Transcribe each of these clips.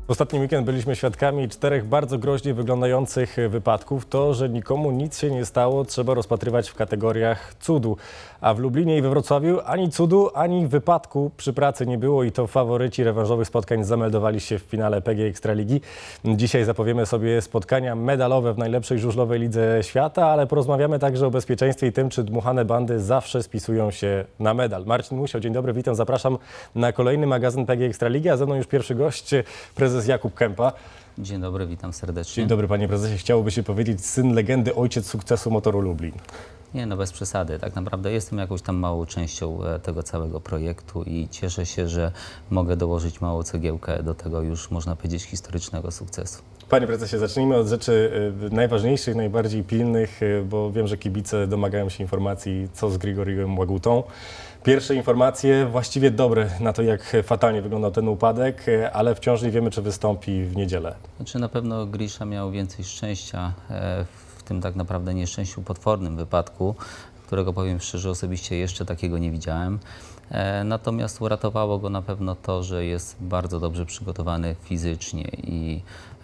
W ostatni weekend byliśmy świadkami 4 bardzo groźnie wyglądających wypadków. To, że nikomu nic się nie stało, trzeba rozpatrywać w kategoriach cudu. A w Lublinie i we Wrocławiu ani cudu, ani wypadku przy pracy nie było i to faworyci rewanżowych spotkań zameldowali się w finale PGE Ekstraligi. Dzisiaj zapowiemy sobie spotkania medalowe w najlepszej żużlowej lidze świata, ale porozmawiamy także o bezpieczeństwie i tym, czy dmuchane bandy zawsze spisują się na medal. Marcin Musiał, dzień dobry, witam, zapraszam na kolejny magazyn PGE Ekstraligi, a ze mną już pierwszy gość, prezes Jakub Kępa. Dzień dobry, witam serdecznie. Dzień dobry, panie prezesie. Chciałoby się powiedzieć syn legendy, ojciec sukcesu Motoru Lublin. Nie, no bez przesady. Tak naprawdę jestem jakąś tam małą częścią tego całego projektu i cieszę się, że mogę dołożyć małą cegiełkę do tego już, można powiedzieć, historycznego sukcesu. Panie prezesie, zacznijmy od rzeczy najważniejszych, najbardziej pilnych, bo wiem, że kibice domagają się informacji, co z Grigorijem Łagutą. Pierwsze informacje właściwie dobre na to, jak fatalnie wyglądał ten upadek, ale wciąż nie wiemy, czy wystąpi w niedzielę. Znaczy na pewno Grisza miał więcej szczęścia w tym tak naprawdę nieszczęściu, potwornym wypadku, którego powiem szczerze, osobiście jeszcze takiego nie widziałem. Natomiast uratowało go na pewno to, że jest bardzo dobrze przygotowany fizycznie i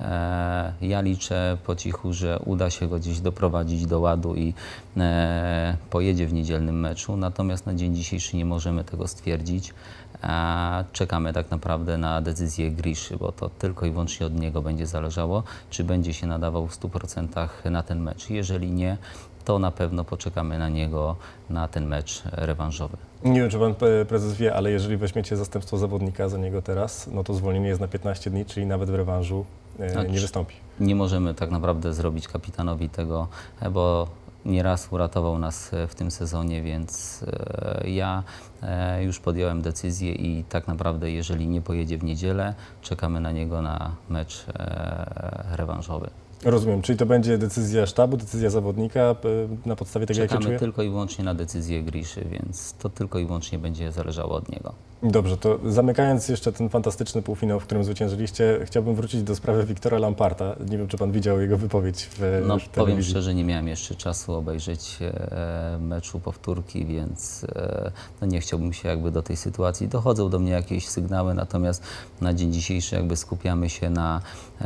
ja liczę po cichu, że uda się go gdzieś doprowadzić do ładu i pojedzie w niedzielnym meczu. Natomiast na dzień dzisiejszy nie możemy tego stwierdzić. Czekamy tak naprawdę na decyzję Griszy, bo to tylko i wyłącznie od niego będzie zależało, czy będzie się nadawał w 100% na ten mecz. Jeżeli nie, to na pewno poczekamy na niego, na ten mecz rewanżowy. Nie wiem, czy pan prezes wie, ale jeżeli weźmiecie zastępstwo zawodnika za niego teraz, no to zwolnienie jest na 15 dni, czyli nawet w rewanżu nie wystąpi. Nie możemy tak naprawdę zrobić kapitanowi tego, bo nieraz uratował nas w tym sezonie, więc ja już podjąłem decyzję i tak naprawdę jeżeli nie pojedzie w niedzielę, czekamy na niego na mecz rewanżowy. Rozumiem, czyli to będzie decyzja sztabu, decyzja zawodnika na podstawie tego, jak się czuje? Czekamy tylko i wyłącznie na decyzję Griszy, więc to tylko i wyłącznie będzie zależało od niego. Dobrze, to zamykając jeszcze ten fantastyczny półfinał, w którym zwyciężyliście, chciałbym wrócić do sprawy Wiktora Lamparta. Nie wiem, czy pan widział jego wypowiedź w telewizji. Powiem szczerze, nie miałem jeszcze czasu obejrzeć meczu, powtórki, więc no nie chciałbym się jakby do tej sytuacji. Dochodzą do mnie jakieś sygnały, natomiast na dzień dzisiejszy jakby skupiamy się na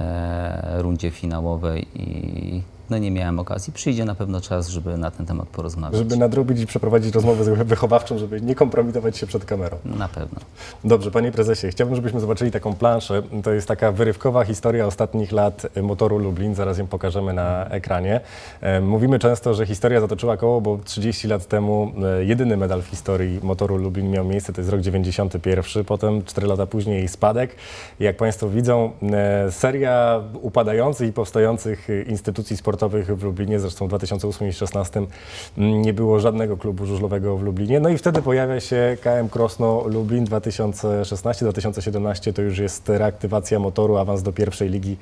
rundzie finałowej i no nie miałem okazji. Przyjdzie na pewno czas, żeby na ten temat porozmawiać. Żeby nadrobić i przeprowadzić rozmowę wychowawczą, żeby nie kompromitować się przed kamerą. Na pewno. Dobrze, panie prezesie, chciałbym, żebyśmy zobaczyli taką planszę. To jest taka wyrywkowa historia ostatnich lat Motoru Lublin. Zaraz ją pokażemy na ekranie. Mówimy często, że historia zatoczyła koło, bo 30 lat temu jedyny medal w historii Motoru Lublin miał miejsce. To jest rok 91. Potem 4 lata później spadek. Jak państwo widzą, seria upadających i powstających instytucji sportowych w Lublinie, zresztą w 2008 i 2016 nie było żadnego klubu żużlowego w Lublinie. No i wtedy pojawia się KM Krosno Lublin 2016-2017, to już jest reaktywacja motoru, awans do pierwszej ligi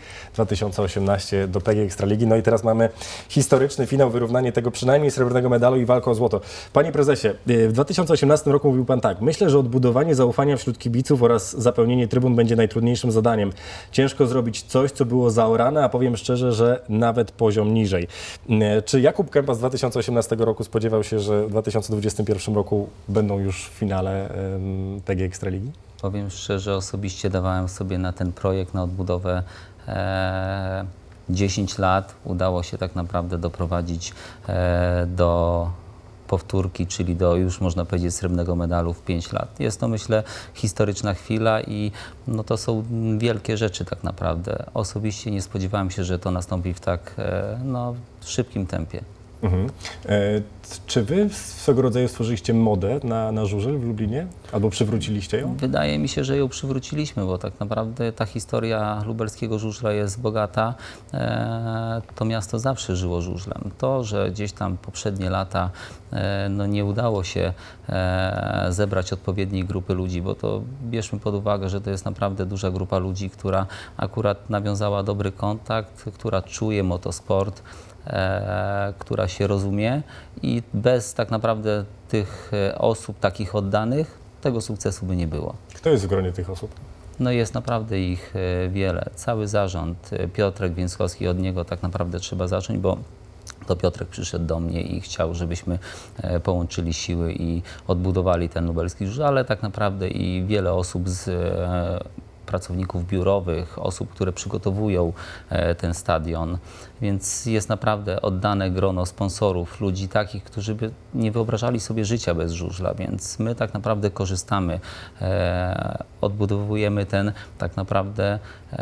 2018 do PGE Ekstraligi. No i teraz mamy historyczny finał, wyrównanie tego przynajmniej srebrnego medalu i walkę o złoto. Panie prezesie, w 2018 roku mówił pan tak: myślę, że odbudowanie zaufania wśród kibiców oraz zapełnienie trybun będzie najtrudniejszym zadaniem. Ciężko zrobić coś, co było zaorane, a powiem szczerze, że nawet poziom niżej. Czy Jakub Kępa z 2018 roku spodziewał się, że w 2021 roku będą już w finale PGE Ekstraligi? Powiem szczerze, osobiście dawałem sobie na ten projekt, na odbudowę 10 lat. Udało się tak naprawdę doprowadzić do powtórki, czyli do już można powiedzieć srebrnego medalu w 5 lat. Jest to, myślę, historyczna chwila i no, to są wielkie rzeczy tak naprawdę. Osobiście nie spodziewałem się, że to nastąpi w tak szybkim tempie. Czy wy swego rodzaju stworzyliście modę na żużel w Lublinie? Albo przywróciliście ją? Wydaje mi się, że ją przywróciliśmy, bo tak naprawdę ta historia lubelskiego żużla jest bogata. To miasto zawsze żyło żużlem. To, że gdzieś tam poprzednie lata no nie udało się zebrać odpowiedniej grupy ludzi, bo to bierzmy pod uwagę, że to jest naprawdę duża grupa ludzi, która akurat nawiązała dobry kontakt, która czuje motosport, która się rozumie i bez tak naprawdę tych osób takich oddanych tego sukcesu by nie było. Kto jest w gronie tych osób? No jest naprawdę ich wiele. Cały zarząd, Piotrek Więckowski, od niego tak naprawdę trzeba zacząć, bo to Piotrek przyszedł do mnie i chciał, żebyśmy połączyli siły i odbudowali ten lubelski żużel, ale tak naprawdę i wiele osób z pracowników biurowych, osób, które przygotowują ten stadion, więc jest naprawdę oddane grono sponsorów, ludzi takich, którzy by nie wyobrażali sobie życia bez żużla, więc my tak naprawdę korzystamy, odbudowujemy ten tak naprawdę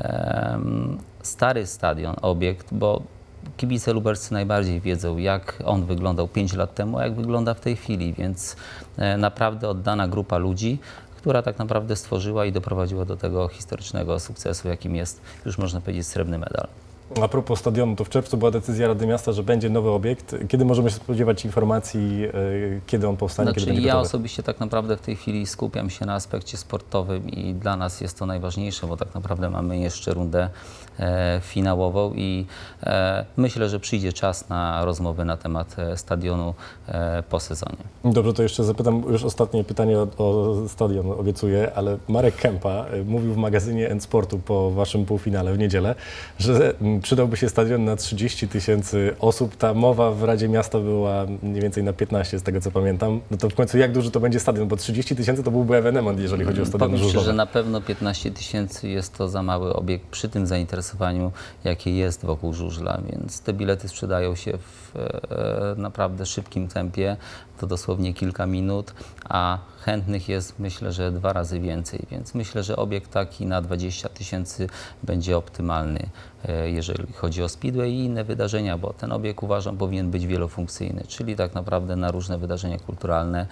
stary stadion, obiekt, bo kibice lubelscy najbardziej wiedzą, jak on wyglądał 5 lat temu, a jak wygląda w tej chwili, więc naprawdę oddana grupa ludzi, która tak naprawdę stworzyła i doprowadziła do tego historycznego sukcesu, jakim jest, już można powiedzieć, srebrny medal. A propos stadionu, to w czerwcu była decyzja Rady Miasta, że będzie nowy obiekt. Kiedy możemy się spodziewać informacji, kiedy on powstanie, kiedy będzie ja gotowy? osobiście tak naprawdę w tej chwili skupiam się na aspekcie sportowym i dla nas jest to najważniejsze, bo tak naprawdę mamy jeszcze rundę finałową i myślę, że przyjdzie czas na rozmowy na temat stadionu po sezonie. Dobrze, to jeszcze zapytam już ostatnie pytanie o stadion, obiecuję, ale Marek Kępa mówił w magazynie N-Sportu po waszym półfinale w niedzielę, że przydałby się stadion na 30 000 osób. Ta mowa w Radzie Miasta była mniej więcej na 15, z tego co pamiętam. No to w końcu jak duży to będzie stadion? Bo 30 000 to byłby ewenement, jeżeli chodzi o stadion żużlowy. Powiem, że na pewno 15 000 jest to za mały obiekt przy tym zainteresowaniu, jakie jest wokół żużla, więc te bilety sprzedają się w naprawdę szybkim tempie, to dosłownie kilka minut, a chętnych jest, myślę, że 2 razy więcej, więc myślę, że obiekt taki na 20 000 będzie optymalny, jeżeli chodzi o speedway i inne wydarzenia, bo ten obiekt, uważam, powinien być wielofunkcyjny, czyli tak naprawdę na różne wydarzenia kulturalne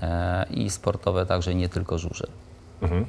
i sportowe, także nie tylko żużel. Mhm.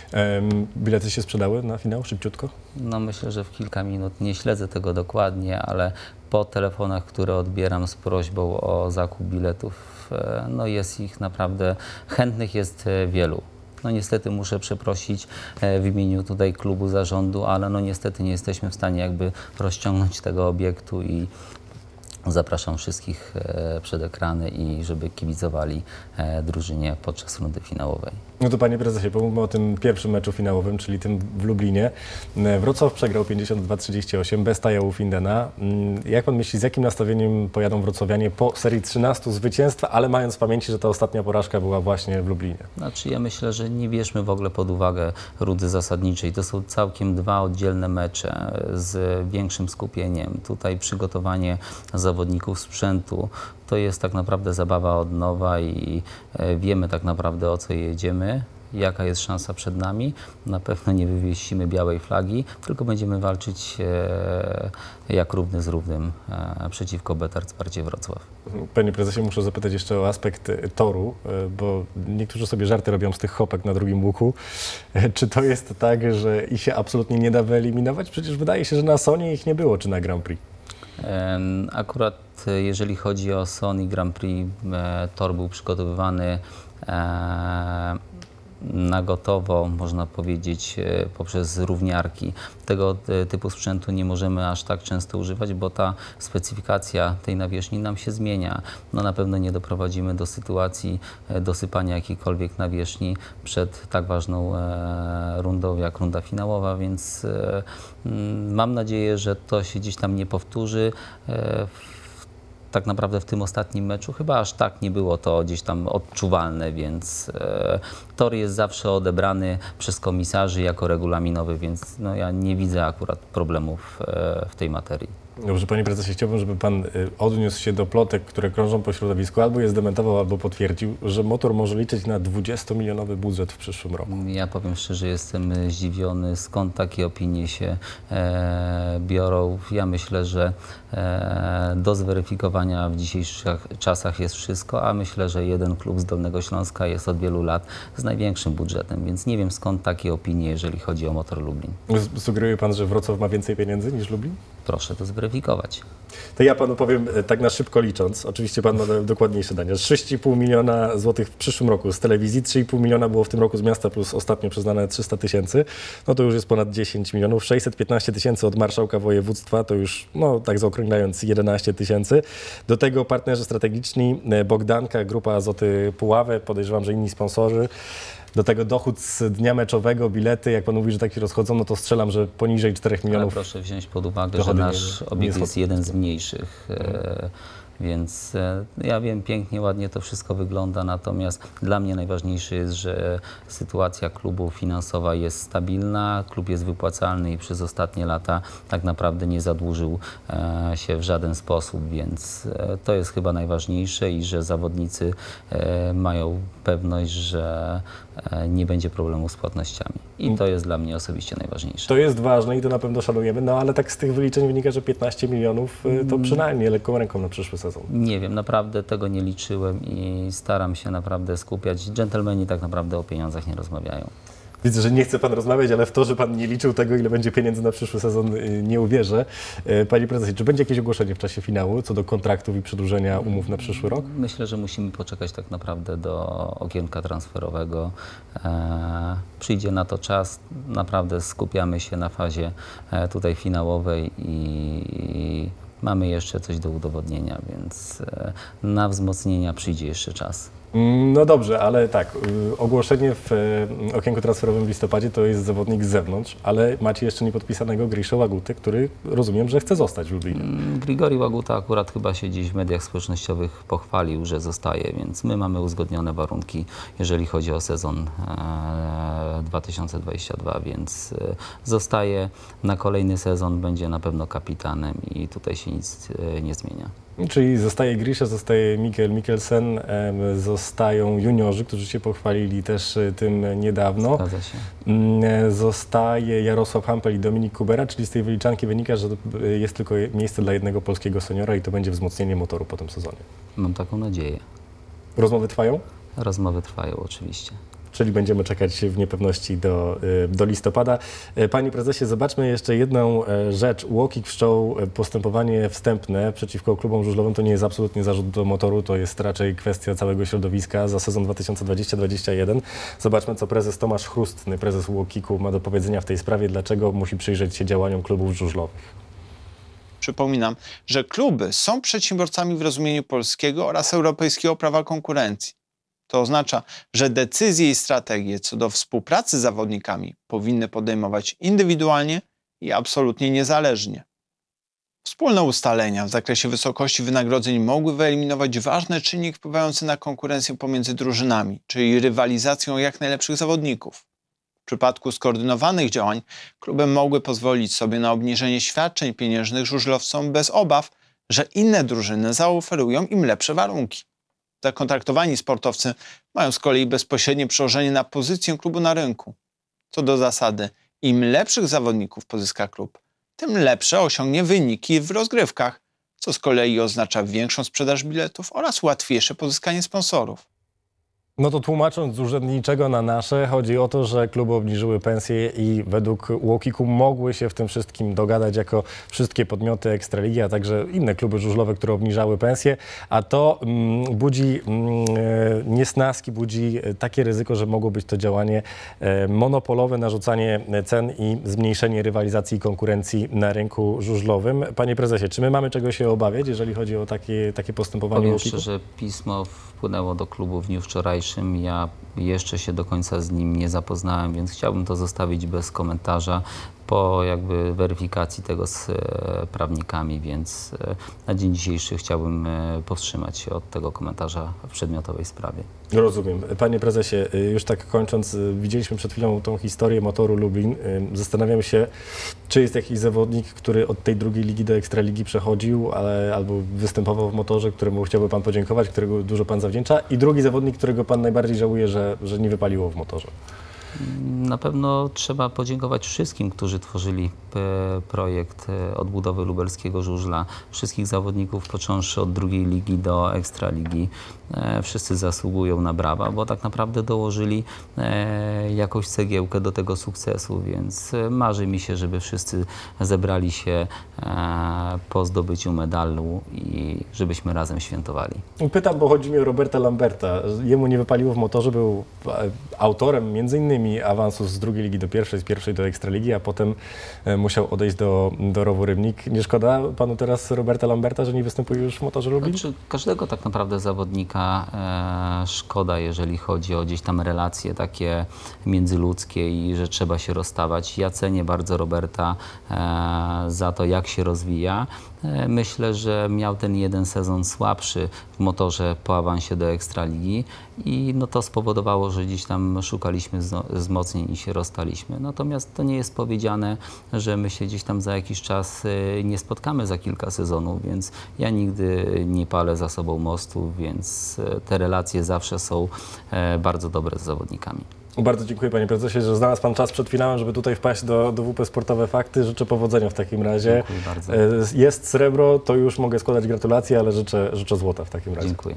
Bilety się sprzedały na finał szybciutko? No myślę, że w kilka minut. Nie śledzę tego dokładnie, ale po telefonach, które odbieram z prośbą o zakup biletów, no jest ich naprawdę, chętnych jest wielu. No niestety muszę przeprosić w imieniu tutaj klubu zarządu, ale no niestety nie jesteśmy w stanie jakby rozciągnąć tego obiektu i zapraszam wszystkich przed ekrany i żeby kibicowali drużynie podczas rundy finałowej. No to panie prezesie, pomówmy o tym pierwszym meczu finałowym, czyli tym w Lublinie. Wrocław przegrał 52-38 bez tajałów Indena. Jak pan myśli, z jakim nastawieniem pojadą wrocławianie po serii 13 zwycięstw, ale mając w pamięci, że ta ostatnia porażka była właśnie w Lublinie? Znaczy ja myślę, że nie bierzmy w ogóle pod uwagę rundy zasadniczej. To są całkiem 2 oddzielne mecze z większym skupieniem. Tutaj przygotowanie zawodników, sprzętu. To jest tak naprawdę zabawa od nowa i wiemy tak naprawdę, o co jedziemy, jaka jest szansa przed nami. Na pewno nie wywiesimy białej flagi, tylko będziemy walczyć jak równy z równym przeciwko Betard Sparcie Wrocław. Panie prezesie, muszę zapytać jeszcze o aspekt toru, bo niektórzy sobie żarty robią z tych chopek na drugim łuku. Czy to jest tak, że ich się absolutnie nie da wyeliminować? Przecież wydaje się, że na Sonie ich nie było, czy na Grand Prix. Akurat jeżeli chodzi o Sony Grand Prix, tor był przygotowywany na gotowo, można powiedzieć, poprzez równiarki. Tego typu sprzętu nie możemy aż tak często używać, bo ta specyfikacja tej nawierzchni nam się zmienia. No na pewno nie doprowadzimy do sytuacji dosypania jakiejkolwiek nawierzchni przed tak ważną rundą jak runda finałowa, więc mam nadzieję, że to się gdzieś tam nie powtórzy. Tak naprawdę w tym ostatnim meczu chyba aż tak nie było to gdzieś tam odczuwalne, więc tor jest zawsze odebrany przez komisarzy jako regulaminowy, więc no, ja nie widzę akurat problemów w tej materii. Dobrze, panie prezesie, chciałbym, żeby pan odniósł się do plotek, które krążą po środowisku, albo je zdementował, albo potwierdził, że motor może liczyć na 20-milionowy budżet w przyszłym roku. Ja powiem szczerze, jestem zdziwiony, skąd takie opinie się biorą. Ja myślę, że do zweryfikowania w dzisiejszych czasach jest wszystko, a myślę, że jeden klub z Dolnego Śląska jest od wielu lat z największym budżetem, więc nie wiem, skąd takie opinie, jeżeli chodzi o Motor Lublin. Sugeruje pan, że Wrocław ma więcej pieniędzy niż Lublin? Proszę to zweryfikować. To ja panu powiem tak na szybko licząc, oczywiście pan ma dokładniejsze dania. 6,5 miliona złotych w przyszłym roku z telewizji, 3,5 miliona było w tym roku z miasta plus ostatnio przyznane 300 000, no to już jest ponad 10 milionów. 615 000 od marszałka województwa, to już, no tak zaokrąglając, 11 000. Do tego partnerzy strategiczni, Bogdanka, Grupa Azoty Puławy, podejrzewam, że inni sponsorzy. Do tego dochód z dnia meczowego, bilety, jak pan mówi, że tak się rozchodzą, no to strzelam, że poniżej 4 milionów. Ale proszę wziąć pod uwagę, że nasz obiekt jest jeden z mniejszych Więc ja wiem, pięknie, ładnie to wszystko wygląda, natomiast dla mnie najważniejsze jest, że sytuacja klubu finansowa jest stabilna, klub jest wypłacalny i przez ostatnie lata tak naprawdę nie zadłużył się w żaden sposób, więc to jest chyba najważniejsze i że zawodnicy mają pewność, że nie będzie problemu z płatnościami. I to jest dla mnie osobiście najważniejsze. To jest ważne i to na pewno szanujemy, no ale tak z tych wyliczeń wynika, że 15 milionów to przynajmniej lekką ręką na przyszły sezon. Nie wiem, naprawdę tego nie liczyłem i staram się naprawdę skupiać. Dżentelmeni tak naprawdę o pieniądzach nie rozmawiają. Widzę, że nie chce Pan rozmawiać, ale w to, że Pan nie liczył tego, ile będzie pieniędzy na przyszły sezon, nie uwierzę. Panie Prezesie, czy będzie jakieś ogłoszenie w czasie finału co do kontraktów i przedłużenia umów na przyszły rok? Myślę, że musimy poczekać tak naprawdę do okienka transferowego. Przyjdzie na to czas. Naprawdę skupiamy się na fazie tutaj finałowej i mamy jeszcze coś do udowodnienia, więc na wzmocnienia przyjdzie jeszcze czas. No dobrze, ale tak, ogłoszenie w okienku transferowym w listopadzie to jest zawodnik z zewnątrz, ale macie jeszcze niepodpisanego Griszę Łagutę, który rozumiem, że chce zostać w Lublinie. Grigori Łaguta akurat chyba się dziś w mediach społecznościowych pochwalił, że zostaje, więc my mamy uzgodnione warunki, jeżeli chodzi o sezon 2022, więc zostaje na kolejny sezon, będzie na pewno kapitanem i tutaj się nic nie zmienia. Czyli zostaje Grisza, zostaje Mikkel Mikkelsen, zostają juniorzy, którzy się pochwalili też tym niedawno. Zgadza się. Zostaje Jarosław Hampel i Dominik Kubera, czyli z tej wyliczanki wynika, że jest tylko miejsce dla jednego polskiego seniora i to będzie wzmocnienie motoru po tym sezonie. Mam taką nadzieję. Rozmowy trwają? Rozmowy trwają oczywiście. Czyli będziemy czekać w niepewności do listopada. Panie prezesie, zobaczmy jeszcze jedną rzecz. UOKiK wszczął postępowanie wstępne przeciwko klubom żużlowym. To nie jest absolutnie zarzut do motoru, to jest raczej kwestia całego środowiska za sezon 2020-2021. Zobaczmy, co prezes Tomasz Chrustny, prezes UOKiK-u, ma do powiedzenia w tej sprawie, dlaczego musi przyjrzeć się działaniom klubów żużlowych. Przypominam, że kluby są przedsiębiorcami w rozumieniu polskiego oraz europejskiego prawa konkurencji. To oznacza, że decyzje i strategie co do współpracy z zawodnikami powinny podejmować indywidualnie i absolutnie niezależnie. Wspólne ustalenia w zakresie wysokości wynagrodzeń mogły wyeliminować ważne czynniki wpływające na konkurencję pomiędzy drużynami, czyli rywalizację o jak najlepszych zawodników. W przypadku skoordynowanych działań kluby mogły pozwolić sobie na obniżenie świadczeń pieniężnych żużlowcom bez obaw, że inne drużyny zaoferują im lepsze warunki. Zakontraktowani sportowcy mają z kolei bezpośrednie przełożenie na pozycję klubu na rynku. Co do zasady, im lepszych zawodników pozyska klub, tym lepsze osiągnie wyniki w rozgrywkach, co z kolei oznacza większą sprzedaż biletów oraz łatwiejsze pozyskanie sponsorów. No to tłumacząc z urzędniczego na nasze, chodzi o to, że kluby obniżyły pensje i według UOKiK-u mogły się w tym wszystkim dogadać jako wszystkie podmioty Ekstraligi, a także inne kluby żużlowe, które obniżały pensje, a to budzi niesnaski, budzi takie ryzyko, że mogło być to działanie monopolowe, narzucanie cen i zmniejszenie rywalizacji i konkurencji na rynku żużlowym. Panie prezesie, czy my mamy czego się obawiać, jeżeli chodzi o takie postępowanie Powiem UOKiK-u? szczerze, pismo wpłynęło do klubu w dniu wczorajszym. Ja jeszcze się do końca z nim nie zapoznałem, więc chciałbym to zostawić bez komentarza po jakby weryfikacji tego z prawnikami, więc na dzień dzisiejszy chciałbym powstrzymać się od tego komentarza w przedmiotowej sprawie. Rozumiem. Panie prezesie, już tak kończąc, widzieliśmy przed chwilą tą historię motoru Lublin. Zastanawiam się, czy jest jakiś zawodnik, który od tej drugiej ligi do Ekstraligi przechodził, albo występował w motorze, któremu chciałby Pan podziękować, którego dużo Pan zawdzięcza, i drugi zawodnik, którego Pan najbardziej żałuje, że nie wypaliło w motorze. Na pewno trzeba podziękować wszystkim, którzy tworzyli projekt odbudowy lubelskiego żużla. Wszystkich zawodników, począwszy od drugiej ligi do Ekstraligi. Wszyscy zasługują na brawa, bo tak naprawdę dołożyli jakąś cegiełkę do tego sukcesu, więc marzy mi się, żeby wszyscy zebrali się po zdobyciu medalu i żebyśmy razem świętowali. Pytam, bo chodzi mi o Roberta Lamberta. Jemu nie wypaliło w motorze, był autorem między innymi m.in. awansu z drugiej ligi do pierwszej, z pierwszej do Ekstraligi, a potem musiał odejść do Rowu Rybnik. Nie szkoda panu teraz Roberta Lamberta, że nie występuje już w Motorze Lublin? Znaczy, każdego tak naprawdę zawodnika szkoda, jeżeli chodzi o gdzieś tam relacje takie międzyludzkie i że trzeba się rozstawać. Ja cenię bardzo Roberta za to, jak się rozwija. Myślę, że miał ten jeden sezon słabszy w Motorze po awansie do Ekstraligi i no to spowodowało, że gdzieś tam szukaliśmy wzmocnień i się rozstaliśmy. Natomiast to nie jest powiedziane, że my się gdzieś tam za jakiś czas nie spotkamy za kilka sezonów, więc ja nigdy nie palę za sobą mostu, więc te relacje zawsze są bardzo dobre z zawodnikami. Bardzo dziękuję panie prezesie, że znalazł pan czas przed finałem, żeby tutaj wpaść do WP Sportowe Fakty. Życzę powodzenia w takim razie. Dziękuję bardzo. Jest srebro, to już mogę składać gratulacje, ale życzę złota w takim razie. Dziękuję.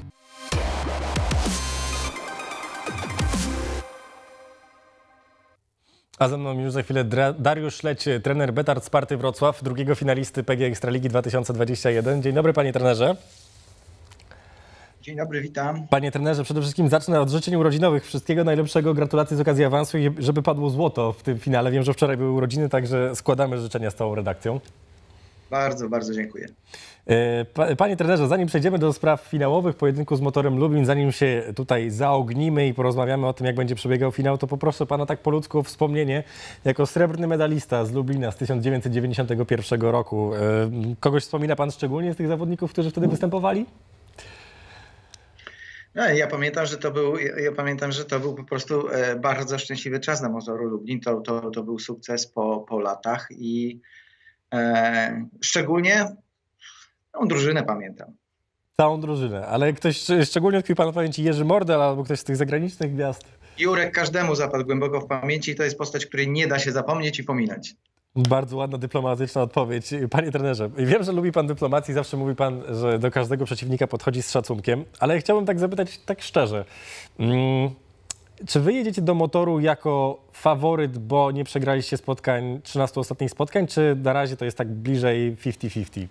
A ze mną już za chwilę Dariusz Szleć, trener Betard Sparty Wrocław, drugiego finalisty PG Ekstraligi 2021. Dzień dobry panie trenerze. Dzień dobry, witam. Panie trenerze, przede wszystkim zacznę od życzeń urodzinowych. Wszystkiego najlepszego, gratulacje z okazji awansu i żeby padło złoto w tym finale. Wiem, że wczoraj były urodziny, także składamy życzenia z całą redakcją. Bardzo, bardzo dziękuję. Panie trenerze, zanim przejdziemy do spraw finałowych pojedynku z Motorem Lublin, zanim się tutaj zaognimy i porozmawiamy o tym, jak będzie przebiegał finał, to poproszę pana tak po ludzku o wspomnienie jako srebrny medalista z Lublina z 1991 roku. Kogoś wspomina pan szczególnie z tych zawodników, którzy wtedy występowali? No, ja pamiętam, że to był po prostu bardzo szczęśliwy czas na Motoru Lublin. To był sukces po latach i szczególnie tą drużynę pamiętam. Całą drużynę, ale ktoś szczególnie tkwi panu w pamięci Jerzy Mordel albo ktoś z tych zagranicznych gwiazd? Jurek każdemu zapadł głęboko w pamięci i to jest postać, której nie da się zapomnieć i pominąć. Bardzo ładna, dyplomatyczna odpowiedź. Panie trenerze, wiem, że lubi pan dyplomację, zawsze mówi pan, że do każdego przeciwnika podchodzi z szacunkiem, ale chciałbym tak zapytać tak szczerze. Czy wy jedziecie do Motoru jako faworyt, bo nie przegraliście 13 ostatnich spotkań, czy na razie to jest tak bliżej 50-50?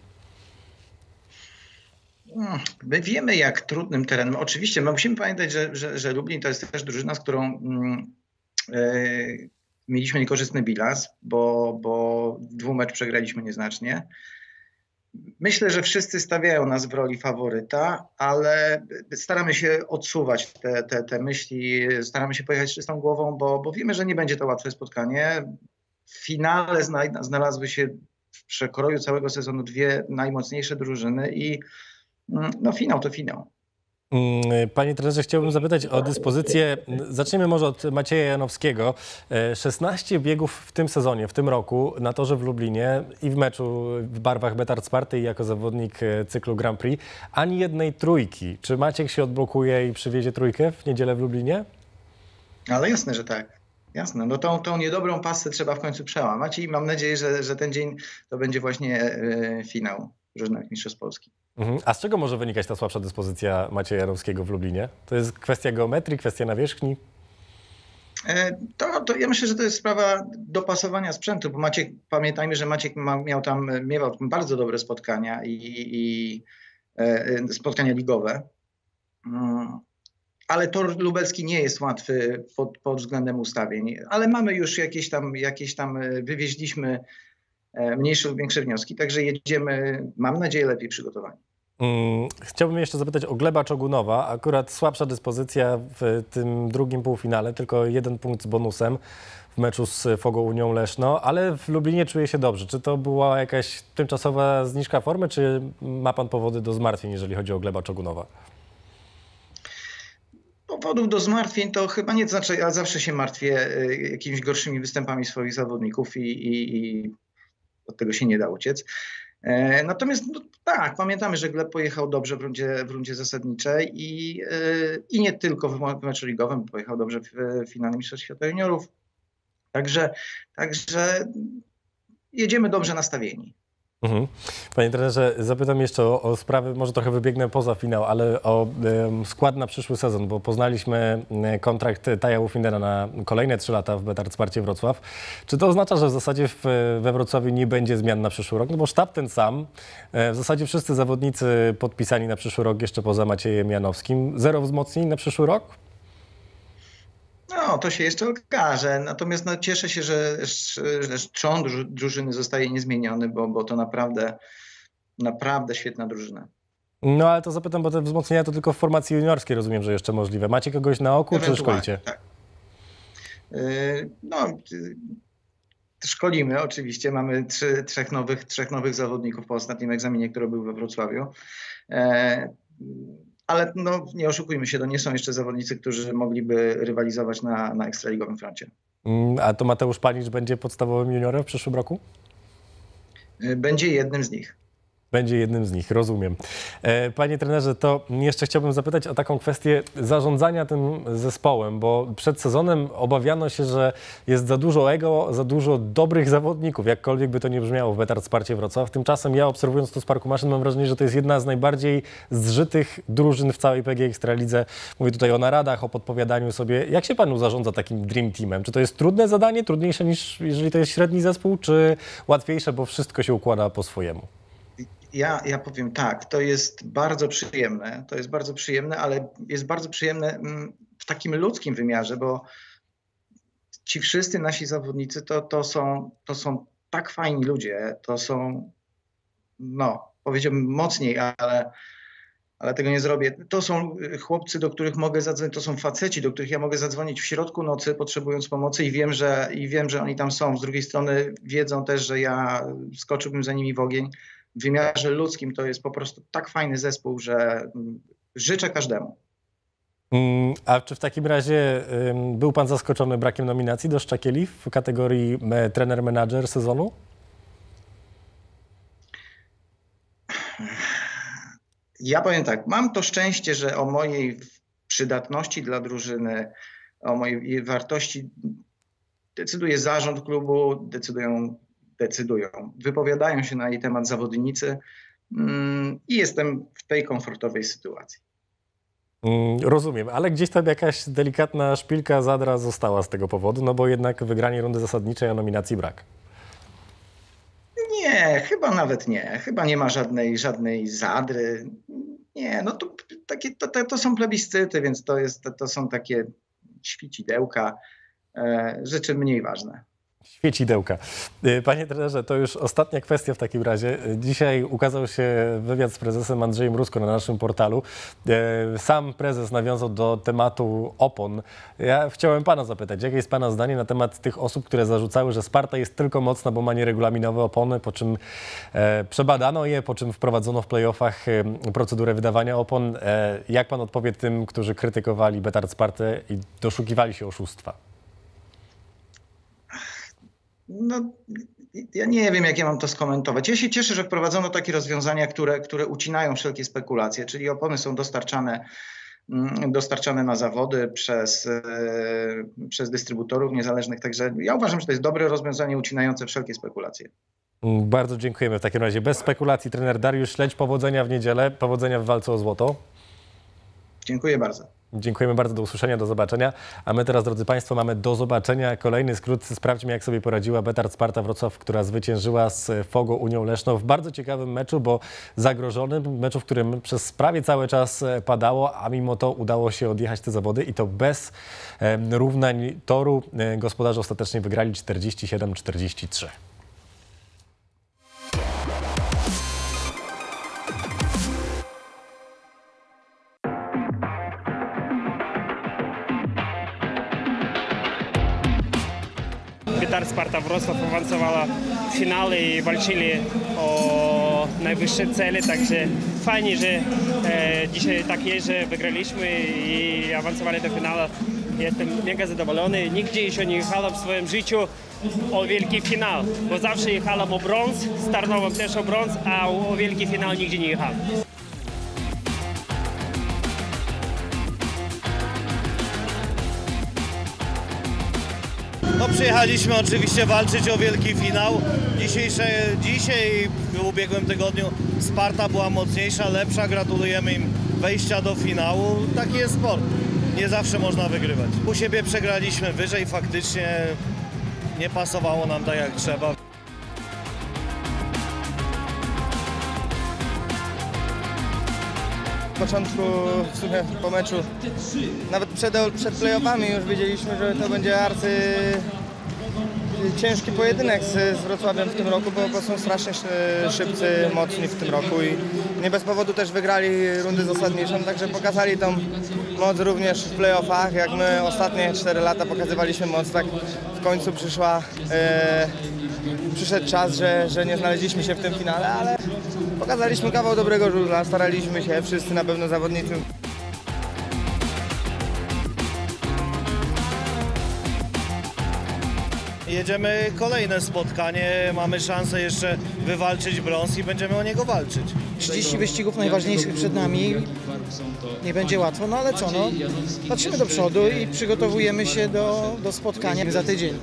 My wiemy, jak trudnym terenem. Oczywiście, my musimy pamiętać, że Lublin to jest też drużyna, z którą mieliśmy niekorzystny bilans, bo 2 meczów przegraliśmy nieznacznie. Myślę, że wszyscy stawiają nas w roli faworyta, ale staramy się odsuwać te myśli, staramy się pojechać z czystą głową, bo wiemy, że nie będzie to łatwe spotkanie. W finale znalazły się w przekroju całego sezonu 2 najmocniejsze drużyny i no finał to finał. Panie trenerze, chciałbym zapytać o dyspozycję. Zaczniemy może od Macieja Janowskiego. 16 biegów w tym sezonie, w tym roku na torze w Lublinie i w meczu w barwach Betard Sparty i jako zawodnik cyklu Grand Prix. Ani jednej trójki. Czy Maciek się odblokuje i przywiezie trójkę w niedzielę w Lublinie? Ale jasne, że tak. Jasne. No tą niedobrą pasę trzeba w końcu przełamać i mam nadzieję, że ten dzień to będzie właśnie finał drużynek Mistrzostw Polski. A z czego może wynikać ta słabsza dyspozycja Macieja Janowskiego w Lublinie? To jest kwestia geometrii, kwestia nawierzchni? Ja myślę, że to jest sprawa dopasowania sprzętu, bo pamiętajmy, że Maciek miewał bardzo dobre spotkania i spotkania ligowe. Ale tor lubelski nie jest łatwy pod względem ustawień, ale mamy już jakieś tam wywieźliśmy mniejsze lub większe wnioski, także jedziemy, mam nadzieję, lepiej przygotowani. Chciałbym jeszcze zapytać o Gleba Czogunowa. Akurat słabsza dyspozycja w tym drugim półfinale, tylko 1 punkt z bonusem w meczu z Fogą Unią Leszno, ale w Lublinie czuje się dobrze. Czy to była jakaś tymczasowa zniżka formy, czy ma pan powody do zmartwień, jeżeli chodzi o Gleba Czogunowa? Powodów do zmartwień to chyba nie, to znaczy ja zawsze się martwię jakimiś gorszymi występami swoich zawodników i od tego się nie da uciec. Natomiast no, tak, pamiętamy, że Gleb pojechał dobrze w rundzie zasadniczej i nie tylko w meczu ligowym, pojechał dobrze w finale Mistrzostw Świata Juniorów. Także jedziemy dobrze nastawieni. Panie trenerze, zapytam jeszcze o sprawy, może trochę wybiegnę poza finał, ale o skład na przyszły sezon, bo poznaliśmy kontrakt Taja Ufindena na kolejne 3 lata w Betard Sparcie Wrocław. Czy to oznacza, że w zasadzie we Wrocławiu nie będzie zmian na przyszły rok? No bo sztab ten sam, w zasadzie wszyscy zawodnicy podpisani na przyszły rok, jeszcze poza Maciejem Janowskim. 0 wzmocnień na przyszły rok? No, No, to się jeszcze okaże. Natomiast no, cieszę się, że trzon drużyny zostaje niezmieniony, bo to naprawdę świetna drużyna. No ale to zapytam, bo te wzmocnienia to tylko w formacji juniorskiej rozumiem, że jeszcze możliwe. Macie kogoś na oku, czy szkolicie? Tak. No, szkolimy oczywiście. Mamy trzech nowych zawodników po ostatnim egzaminie, który był we Wrocławiu. Ale no, nie oszukujmy się, to nie są jeszcze zawodnicy, którzy mogliby rywalizować na ekstraligowym froncie. A to Mateusz Panicz będzie podstawowym juniorem w przyszłym roku? Będzie jednym z nich. Będzie jednym z nich, rozumiem. Panie trenerze, to jeszcze chciałbym zapytać o taką kwestię zarządzania tym zespołem, bo przed sezonem obawiano się, że jest za dużo ego, za dużo dobrych zawodników, jakkolwiek by to nie brzmiało w Betard Sparcie Wrocław. Tymczasem ja obserwując to z Parku Maszyn mam wrażenie, że to jest jedna z najbardziej zżytych drużyn w całej PGA Ekstralidze. Mówię tutaj o naradach, o podpowiadaniu sobie. Jak się panu zarządza takim Dream Teamem? Czy to jest trudne zadanie, trudniejsze niż jeżeli to jest średni zespół, czy łatwiejsze, bo wszystko się układa po swojemu? Ja powiem tak, to jest bardzo przyjemne, ale jest bardzo przyjemne w takim ludzkim wymiarze, bo ci wszyscy nasi zawodnicy to są tak fajni ludzie, to są, no powiedziałbym mocniej, ale tego nie zrobię. To są chłopcy, do których mogę zadzwonić, to są faceci, do których ja mogę zadzwonić w środku nocy, potrzebując pomocy i wiem, że oni tam są. Z drugiej strony wiedzą też, że ja skoczyłbym za nimi w ogień. W wymiarze ludzkim to jest po prostu tak fajny zespół, że życzę każdemu. A czy w takim razie był pan zaskoczony brakiem nominacji do Szczakieli w kategorii trener-menadżer sezonu? Ja powiem tak, mam to szczęście, że o mojej przydatności dla drużyny, o mojej wartości decyduje zarząd klubu, wypowiadają się na jej temat zawodnicy i jestem w tej komfortowej sytuacji. Rozumiem, ale gdzieś tam jakaś delikatna szpilka zadra została z tego powodu, no bo jednak wygranie rundy zasadniczej, a nominacji brak. Nie, chyba nawet nie. Chyba nie ma żadnej zadry. Nie, no to są plebiscyty, więc to są takie świecidełka, rzeczy mniej ważne. Świecidełka. Panie trenerze, to już ostatnia kwestia w takim razie. Dzisiaj ukazał się wywiad z prezesem Andrzejem Rusko na naszym portalu. Sam prezes nawiązał do tematu opon. Ja chciałem pana zapytać, jakie jest pana zdanie na temat tych osób, które zarzucały, że Sparta jest tylko mocna, bo ma nieregulaminowe opony, po czym przebadano je, po czym wprowadzono w play-offach procedurę wydawania opon. Jak pan odpowie tym, którzy krytykowali Betard Spartę i doszukiwali się oszustwa? No, ja nie wiem, jak ja mam to skomentować. Ja się cieszę, że wprowadzono takie rozwiązania, które ucinają wszelkie spekulacje, czyli opony są dostarczane na zawody przez dystrybutorów niezależnych. Także ja uważam, że to jest dobre rozwiązanie ucinające wszelkie spekulacje. Bardzo dziękujemy w takim razie. Bez spekulacji trener Dariusz Śledź. Powodzenia w niedzielę, powodzenia w walce o złoto. Dziękuję bardzo. Dziękujemy bardzo, do usłyszenia, do zobaczenia. A my teraz, drodzy Państwo, mamy do zobaczenia kolejny skrót. Sprawdźmy, jak sobie poradziła Betard Sparta Wrocław, która zwyciężyła z Fogo Unią Leszno w bardzo ciekawym meczu, bo zagrożonym meczu, w którym przez prawie cały czas padało, a mimo to udało się odjechać te zawody i to bez równań toru. Gospodarze ostatecznie wygrali 47-43. Betard Sparta Wrocław awansowała w finale i walczyli o najwyższe cele, także fajnie, że dzisiaj tak jest, że wygraliśmy i awansowali do finału. Jestem mega zadowolony. Nigdzie jeszcze nie jechałem w swoim życiu o wielki finał, bo zawsze jechałem o brąz, z Tarnowem też o brąz, a o wielki finał nigdzie nie jechałem. No, przyjechaliśmy oczywiście walczyć o wielki finał. Dzisiaj w ubiegłym tygodniu Sparta była mocniejsza, lepsza. Gratulujemy im wejścia do finału. Taki jest sport. Nie zawsze można wygrywać. U siebie przegraliśmy wyżej, faktycznie nie pasowało nam tak jak trzeba. początku, w sumie po meczu, nawet przed playoffami już wiedzieliśmy, że to będzie ciężki pojedynek z Wrocławiem w tym roku, bo są strasznie szybcy, mocni w tym roku i nie bez powodu też wygrali rundę zasadniczą, także pokazali tą moc również w playoffach. Jak my ostatnie 4 lata pokazywaliśmy moc, tak w końcu przyszedł czas, że nie znaleźliśmy się w tym finale, ale pokazaliśmy kawał dobrego żużla, staraliśmy się, wszyscy na pewno zawodnicy. Jedziemy kolejne spotkanie, mamy szansę jeszcze wywalczyć brąz i będziemy o niego walczyć. 30 wyścigów najważniejszych przed nami, nie będzie łatwo, no ale co, no, patrzymy do przodu i przygotowujemy się do spotkania za tydzień.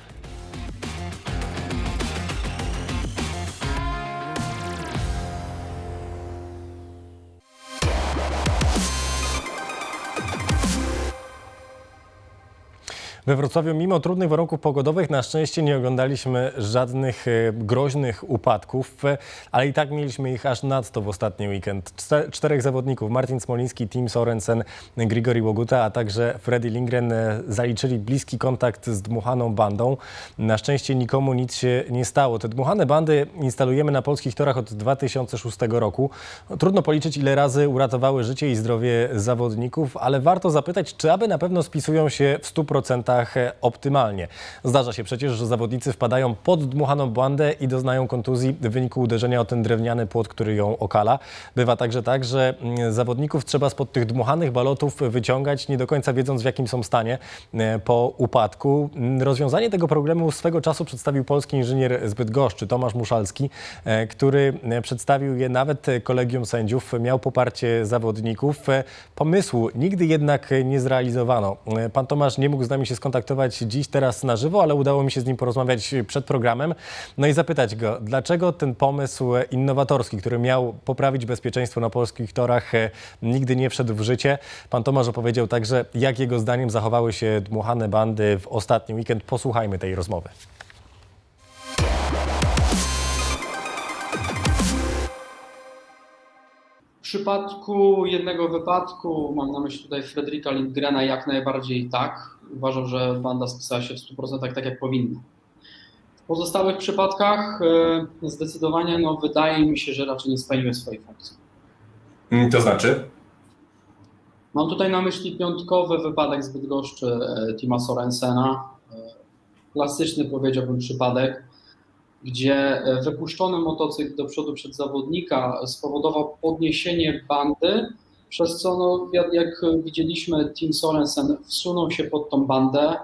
We Wrocławiu mimo trudnych warunków pogodowych na szczęście nie oglądaliśmy żadnych groźnych upadków, ale i tak mieliśmy ich aż nadto w ostatni weekend. 4 zawodników, Martin Smoliński, Tim Sorensen, Grigori Łoguta, a także Freddy Lindgren zaliczyli bliski kontakt z dmuchaną bandą. Na szczęście nikomu nic się nie stało. Te dmuchane bandy instalujemy na polskich torach od 2006 roku. Trudno policzyć, ile razy uratowały życie i zdrowie zawodników, ale warto zapytać, czy aby na pewno spisują się w 100% optymalnie. Zdarza się przecież, że zawodnicy wpadają pod dmuchaną bandę i doznają kontuzji w wyniku uderzenia o ten drewniany płot, który ją okala. Bywa także tak, że zawodników trzeba spod tych dmuchanych balotów wyciągać, nie do końca wiedząc, w jakim są stanie po upadku. Rozwiązanie tego problemu swego czasu przedstawił polski inżynier z Bydgoszczy, Tomasz Muszalski, który przedstawił je nawet kolegium sędziów, miał poparcie zawodników. Pomysłu nigdy jednak nie zrealizowano. Pan Tomasz nie mógł z nami się skontaktować teraz na żywo, ale udało mi się z nim porozmawiać przed programem. No i zapytać go, dlaczego ten pomysł innowatorski, który miał poprawić bezpieczeństwo na polskich torach, nigdy nie wszedł w życie. Pan Tomasz opowiedział także, jak jego zdaniem zachowały się dmuchane bandy w ostatni weekend. Posłuchajmy tej rozmowy. W przypadku jednego wypadku, mam na myśli tutaj Fredrika Lindgrena, jak najbardziej tak. Uważam, że banda spisała się w 100% tak, jak powinna. W pozostałych przypadkach zdecydowanie wydaje mi się, że raczej nie spełniły swojej funkcji. To znaczy? Mam tutaj na myśli piątkowy wypadek z Bydgoszczy Tima Sorensena. Klasyczny, powiedziałbym, przypadek, gdzie wypuszczony motocykl do przodu przed zawodnika spowodował podniesienie bandy, przez co, jak widzieliśmy, Tim Sorensen wsunął się pod tą bandę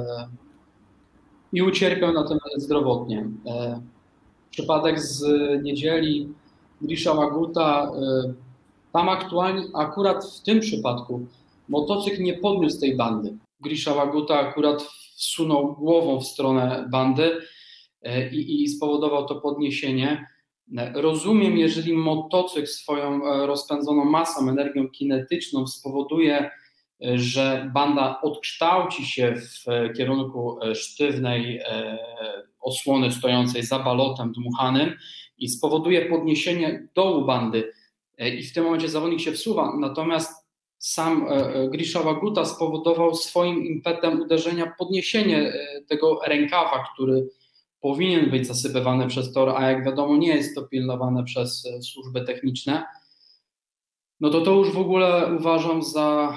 i ucierpiał na tym zdrowotnie. Przypadek z niedzieli Grisha Łaguta, tam akurat w tym przypadku motocykl nie podniósł tej bandy. Grisha Łaguta akurat wsunął głową w stronę bandy i spowodował to podniesienie. Rozumiem, jeżeli motocykl swoją rozpędzoną masą, energią kinetyczną spowoduje, że banda odkształci się w kierunku sztywnej osłony stojącej za balotem dmuchanym i spowoduje podniesienie dołu bandy i w tym momencie zawodnik się wsuwa. Natomiast sam Grisha Łaguta spowodował swoim impetem uderzenia podniesienie tego rękawa, który powinien być zasypywany przez tor, a jak wiadomo nie jest to pilnowane przez służby techniczne, no to już w ogóle uważam za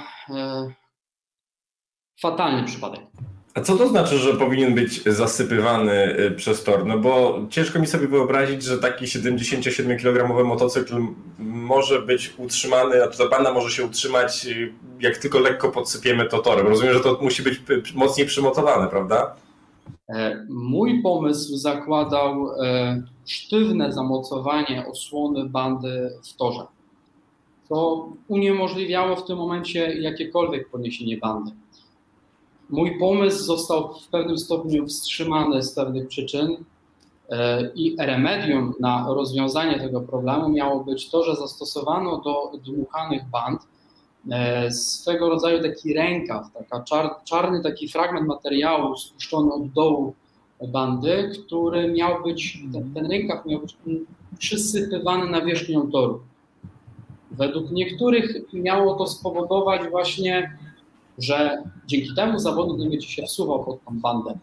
fatalny przypadek. A co to znaczy, że powinien być zasypywany przez tor? No bo ciężko mi sobie wyobrazić, że taki 77-kilogramowy motocykl może być utrzymany, a ta banda może się utrzymać, jak tylko lekko podsypiemy to torem. Rozumiem, że to musi być mocniej przymocowane, prawda? Mój pomysł zakładał sztywne zamocowanie osłony bandy w torze, co uniemożliwiało w tym momencie jakiekolwiek podniesienie bandy. Mój pomysł został w pewnym stopniu wstrzymany z pewnych przyczyn i remedium na rozwiązanie tego problemu miało być to, że zastosowano do dmuchanych band swego rodzaju taki rękaw, czarny taki fragment materiału spuszczony od dołu bandy, który miał być, ten rękaw miał być przysypywany nawierzchnią toru. Według niektórych miało to spowodować właśnie, że dzięki temu zawodnik nie będzie się wsuwał pod tą bandę.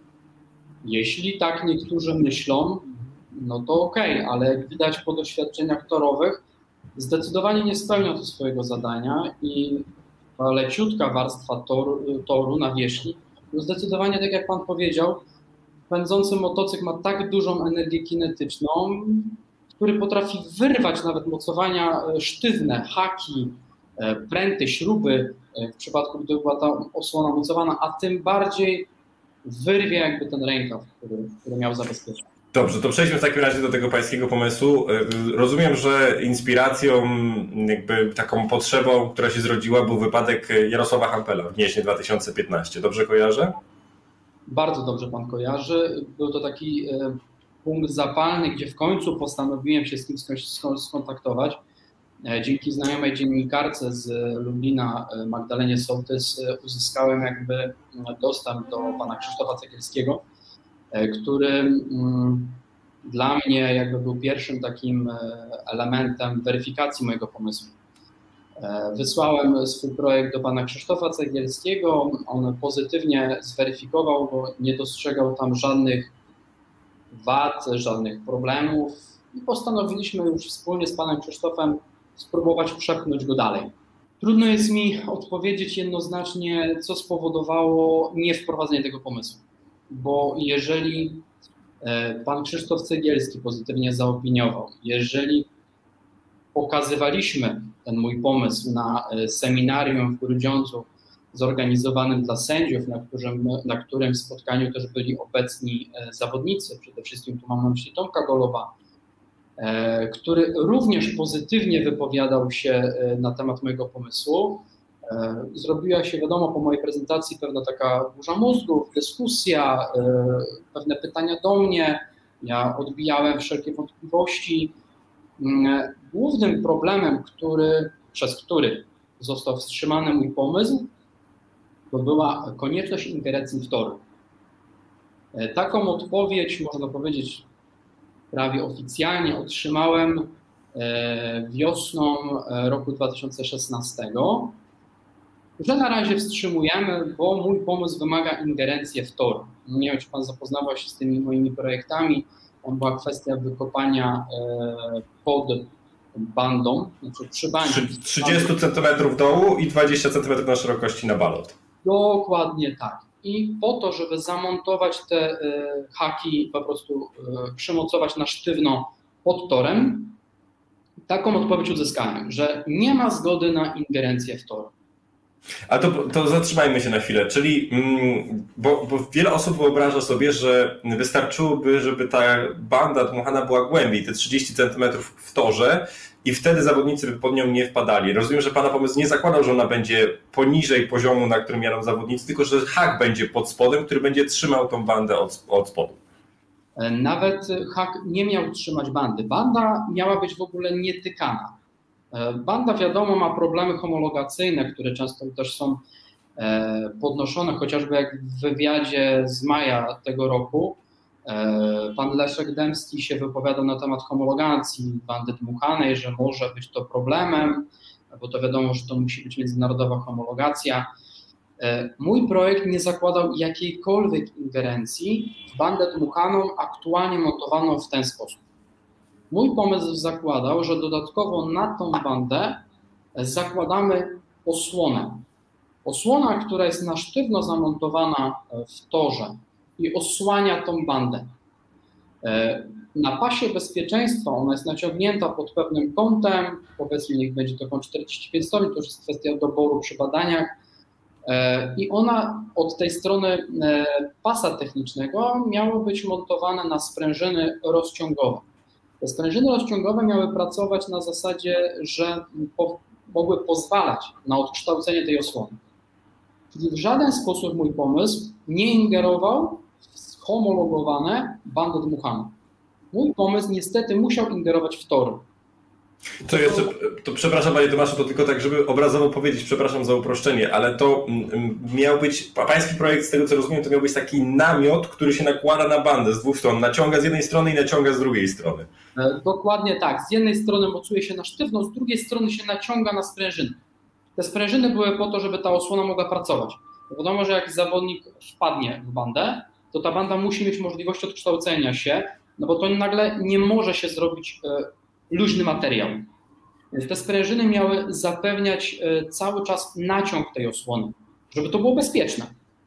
Jeśli tak niektórzy myślą, no to okej, ale jak widać po doświadczeniach torowych, zdecydowanie nie spełnia to swojego zadania i ta leciutka warstwa toru nawierzchni, no zdecydowanie, tak jak Pan powiedział, pędzący motocykl ma tak dużą energię kinetyczną, który potrafi wyrwać nawet mocowania sztywne, haki, pręty, śruby, w przypadku gdy była ta osłona mocowana, a tym bardziej wyrwie jakby ten rękaw, który miał zabezpieczać. Dobrze, to przejdźmy w takim razie do tego pańskiego pomysłu. Rozumiem, że inspiracją, jakby taką potrzebą, która się zrodziła, był wypadek Jarosława Hampela w Gnieźnie 2015. Dobrze kojarzę? Bardzo dobrze Pan kojarzy. Był to taki punkt zapalny, gdzie w końcu postanowiłem się z kimś skontaktować. Dzięki znajomej dziennikarce z Lublina, Magdalenie Sołtys, uzyskałem jakby dostęp do pana Krzysztofa Cegielskiego, który dla mnie jakby był pierwszym takim elementem weryfikacji mojego pomysłu. Wysłałem swój projekt do pana Krzysztofa Cegielskiego, on pozytywnie zweryfikował go, nie dostrzegał tam żadnych wad, żadnych problemów i postanowiliśmy już wspólnie z panem Krzysztofem spróbować przepchnąć go dalej. Trudno jest mi odpowiedzieć jednoznacznie, co spowodowało niewprowadzenie tego pomysłu, bo jeżeli pan Krzysztof Cegielski pozytywnie zaopiniował, jeżeli pokazywaliśmy ten mój pomysł na seminarium w Grudziądzu zorganizowanym dla sędziów, na którym spotkaniu też byli obecni zawodnicy, przede wszystkim tu mam na myśli Tomka Golowa, który również pozytywnie wypowiadał się na temat mojego pomysłu. Zrobiła się, wiadomo, po mojej prezentacji pewna taka burza mózgów, dyskusja, pewne pytania do mnie. Ja odbijałem wszelkie wątpliwości. Głównym problemem, przez który został wstrzymany mój pomysł, to była konieczność ingerencji w tor. Taką odpowiedź, można powiedzieć, prawie oficjalnie otrzymałem wiosną roku 2016, że na razie wstrzymujemy, bo mój pomysł wymaga ingerencji w tor. Nie wiem, czy Pan zapoznawał się z tymi moimi projektami. Tam była kwestia wykopania pod bandą, znaczy przy bandzie. 30 cm dołu i 20 cm na szerokości na balot. Dokładnie tak. I po to, żeby zamontować te haki, po prostu przymocować na sztywno pod torem, taką odpowiedź uzyskałem, że nie ma zgody na ingerencję w tor. A to zatrzymajmy się na chwilę, czyli, bo wiele osób wyobraża sobie, że wystarczyłoby, żeby ta banda dmuchana była głębiej, te 30 cm w torze i wtedy zawodnicy by pod nią nie wpadali. Rozumiem, że Pana pomysł nie zakładał, że ona będzie poniżej poziomu, na którym jadą zawodnicy, tylko że hak będzie pod spodem, który będzie trzymał tą bandę od spodu. Nawet hak nie miał trzymać bandy. Banda miała być w ogóle nietykana. Banda, wiadomo, ma problemy homologacyjne, które często też są podnoszone, chociażby jak w wywiadzie z maja tego roku. Pan Leszek Dębski się wypowiadał na temat homologacji bandy dmuchanej, że może być to problemem, bo to wiadomo, że to musi być międzynarodowa homologacja. Mój projekt nie zakładał jakiejkolwiek ingerencji w bandę dmuchaną aktualnie montowaną w ten sposób. Mój pomysł zakładał, że dodatkowo na tą bandę zakładamy osłonę. Osłona, która jest na sztywno zamontowana w torze i osłania tą bandę. Na pasie bezpieczeństwa ona jest naciągnięta pod pewnym kątem, powiedzmy niech będzie to kąt 45 stopni, to już jest kwestia doboru przy badaniach. I ona od tej strony pasa technicznego miały być montowane na sprężyny rozciągowe. Te sprężyny rozciągowe miały pracować na zasadzie, że mogły pozwalać na odkształcenie tej osłony. Czyli w żaden sposób mój pomysł nie ingerował w schomologowane bandy dmuchane. Mój pomysł niestety musiał ingerować w tor. To jeszcze, to przepraszam Panie Tomaszu, to tylko tak, żeby obrazowo powiedzieć, przepraszam za uproszczenie, ale to miał być, pański projekt, z tego co rozumiem, to miał być taki namiot, który się nakłada na bandę z dwóch stron, naciąga z jednej strony i naciąga z drugiej strony. Dokładnie tak, z jednej strony mocuje się na sztywno, z drugiej strony się naciąga na sprężyny. Te sprężyny były po to, żeby ta osłona mogła pracować. Wiadomo, że jak zawodnik wpadnie w bandę, to ta banda musi mieć możliwość odkształcenia się, no bo to nagle nie może się zrobić luźny materiał. Więc te sprężyny miały zapewniać cały czas naciąg tej osłony, żeby to było bezpieczne.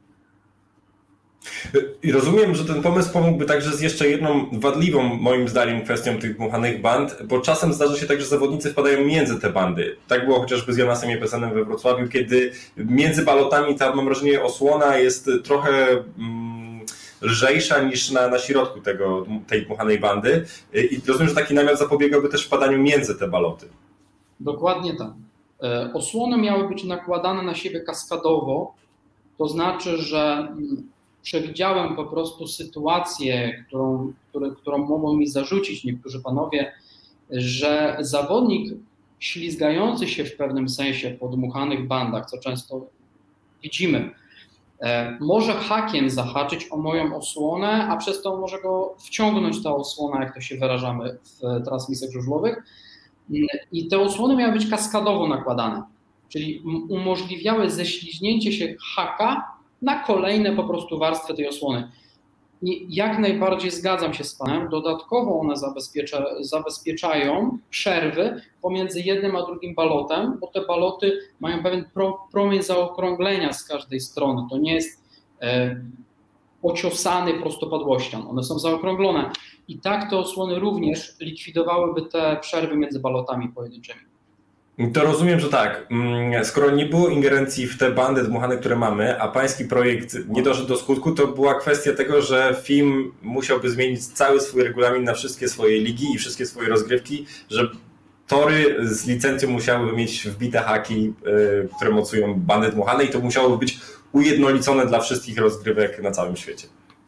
I rozumiem, że ten pomysł pomógłby także z jeszcze jedną wadliwą, moim zdaniem, kwestią tych dmuchanych band, bo czasem zdarza się tak, że zawodnicy wpadają między te bandy. Tak było chociażby z Jonasem Jepesenem we Wrocławiu, kiedy między balotami ta, mam wrażenie, osłona jest trochę lżejsza niż na środku tej dmuchanej bandy. I rozumiem, że taki namiot zapobiegałby też wpadaniu między te baloty. Dokładnie tak. Osłony miały być nakładane na siebie kaskadowo, to znaczy, że przewidziałem po prostu sytuację, którą mogą mi zarzucić niektórzy panowie, że zawodnik ślizgający się w pewnym sensie po dmuchanych bandach, co często widzimy, może hakiem zahaczyć o moją osłonę, a przez to może go wciągnąć ta osłona, jak to się wyrażamy w transmisjach żużlowych. I te osłony miały być kaskadowo nakładane, czyli umożliwiały ześliźnięcie się haka na kolejne po prostu warstwy tej osłony. I jak najbardziej zgadzam się z panem, dodatkowo one zabezpieczają przerwy pomiędzy jednym a drugim balotem, bo te baloty mają pewien promień zaokrąglenia z każdej strony. To nie jest ociosany prostopadłością, one są zaokrąglone. I tak te osłony również likwidowałyby te przerwy między balotami pojedynczymi. To rozumiem, że tak. Skoro nie było ingerencji w te bandy dmuchane, które mamy, a pański projekt nie doszedł do skutku, to była kwestia tego, że FIM musiałby zmienić cały swój regulamin na wszystkie swoje ligi i wszystkie swoje rozgrywki, że tory z licencją musiałyby mieć wbite haki, które mocują bandy dmuchane i to musiałoby być ujednolicone dla wszystkich rozgrywek na całym świecie.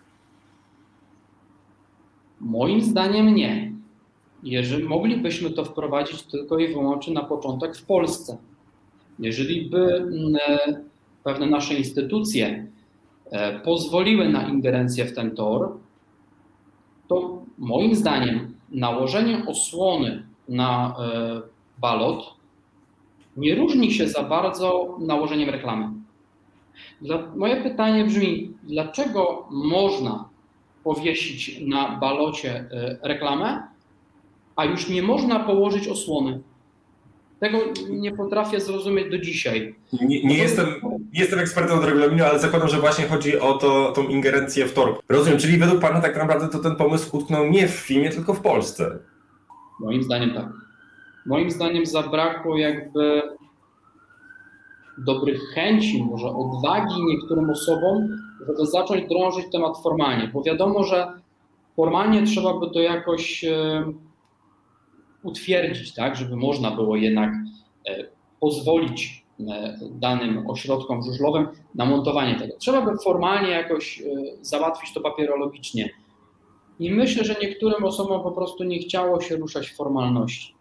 Moim zdaniem nie. Jeżeli moglibyśmy to wprowadzić tylko i wyłącznie na początek w Polsce. Jeżeli by pewne nasze instytucje pozwoliły na ingerencję w ten tor, to moim zdaniem nałożenie osłony na balot nie różni się za bardzo nałożeniem reklamy. Moje pytanie brzmi, dlaczego można powiesić na balocie reklamę, a już nie można położyć osłony? Tego nie potrafię zrozumieć do dzisiaj. Nie jestem ekspertem od regulaminu, ale zakładam, że właśnie chodzi o tą ingerencję w tor. Rozumiem, czyli według pana tak naprawdę to ten pomysł utknął nie w FIM-ie, tylko w Polsce. Moim zdaniem tak. Moim zdaniem zabrakło jakby dobrych chęci, może odwagi niektórym osobom, żeby zacząć drążyć temat formalnie, bo wiadomo, że formalnie trzeba by to jakoś utwierdzić, tak, żeby można było jednak pozwolić danym ośrodkom żużlowym na montowanie tego. Trzeba by formalnie jakoś załatwić to papierologicznie. I myślę, że niektórym osobom po prostu nie chciało się ruszać w formalności.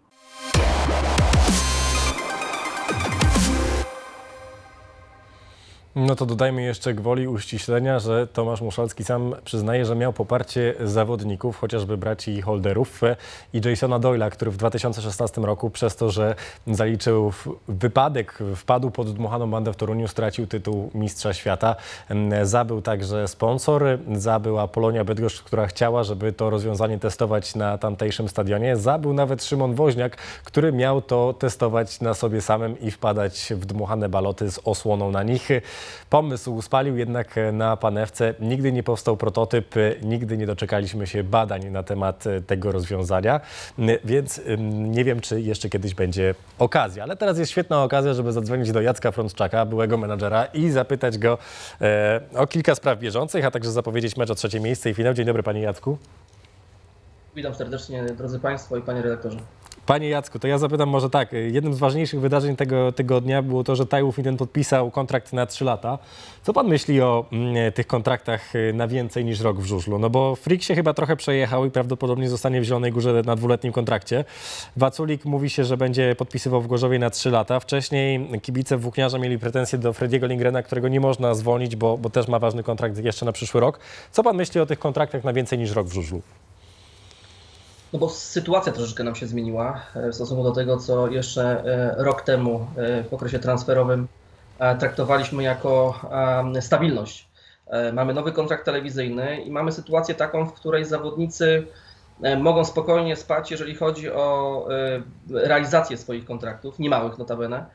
No to dodajmy jeszcze gwoli uściślenia, że Tomasz Muszalski sam przyznaje, że miał poparcie zawodników, chociażby braci Holderów i Jasona Doyle'a, który w 2016 roku przez to, że zaliczył wypadek, wpadł pod dmuchaną bandę w Toruniu, stracił tytuł mistrza świata. Zabył także sponsor, zabyła Polonia Bydgoszcz, która chciała, żeby to rozwiązanie testować na tamtejszym stadionie. Zabył nawet Szymon Woźniak, który miał to testować na sobie samym i wpadać w dmuchane baloty z osłoną na nich. Pomysł spalił jednak na panewce. Nigdy nie powstał prototyp, nigdy nie doczekaliśmy się badań na temat tego rozwiązania, więc nie wiem, czy jeszcze kiedyś będzie okazja. Ale teraz jest świetna okazja, żeby zadzwonić do Jacka Frączczaka, byłego menadżera, i zapytać go o kilka spraw bieżących, a także zapowiedzieć mecz o trzecie miejsce i finał. Dzień dobry, panie Jacku. Witam serdecznie, drodzy państwo i panie redaktorze. Panie Jacku, to ja zapytam może tak. Jednym z ważniejszych wydarzeń tego tygodnia było to, że Taiwo Inden podpisał kontrakt na 3 lata. Co pan myśli o tych kontraktach na więcej niż rok w żużlu? No bo Frick się chyba trochę przejechał i prawdopodobnie zostanie w Zielonej Górze na 2-letnim kontrakcie. Waculik mówi się, że będzie podpisywał w Gorzowie na 3 lata. Wcześniej kibice Włókniarza mieli pretensje do Frediego Lindgrena, którego nie można zwolnić, bo też ma ważny kontrakt jeszcze na przyszły rok. Co pan myśli o tych kontraktach na więcej niż rok w żużlu? No bo sytuacja troszeczkę nam się zmieniła w stosunku do tego, co jeszcze rok temu w okresie transferowym traktowaliśmy jako stabilność. Mamy nowy kontrakt telewizyjny i mamy sytuację taką, w której zawodnicy mogą spokojnie spać, jeżeli chodzi o realizację swoich kontraktów, niemałych notabene.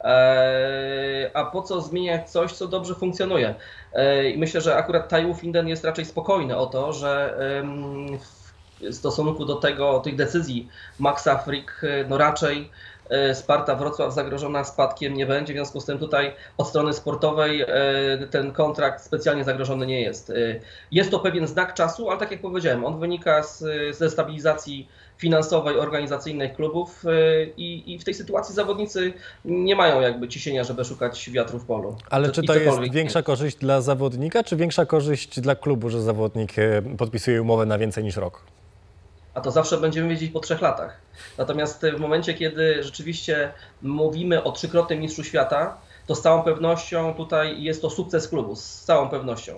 A po co zmieniać coś, co dobrze funkcjonuje? I myślę, że akurat Taiwo Inden jest raczej spokojny o to, że w stosunku do tych decyzji Maxa Frick, no raczej Sparta Wrocław zagrożona spadkiem nie będzie, w związku z tym tutaj od strony sportowej ten kontrakt specjalnie zagrożony nie jest. Jest to pewien znak czasu, ale tak jak powiedziałem, on wynika ze stabilizacji finansowej, organizacyjnej klubów i w tej sytuacji zawodnicy nie mają jakby ciśnienia, żeby szukać wiatru w polu. Ale czy to jest większa korzyść dla zawodnika, czy większa korzyść dla klubu, że zawodnik podpisuje umowę na więcej niż rok? A to zawsze będziemy wiedzieć po 3 latach. Natomiast w momencie, kiedy rzeczywiście mówimy o 3-krotnym mistrzu świata, to z całą pewnością tutaj jest to sukces klubu, z całą pewnością.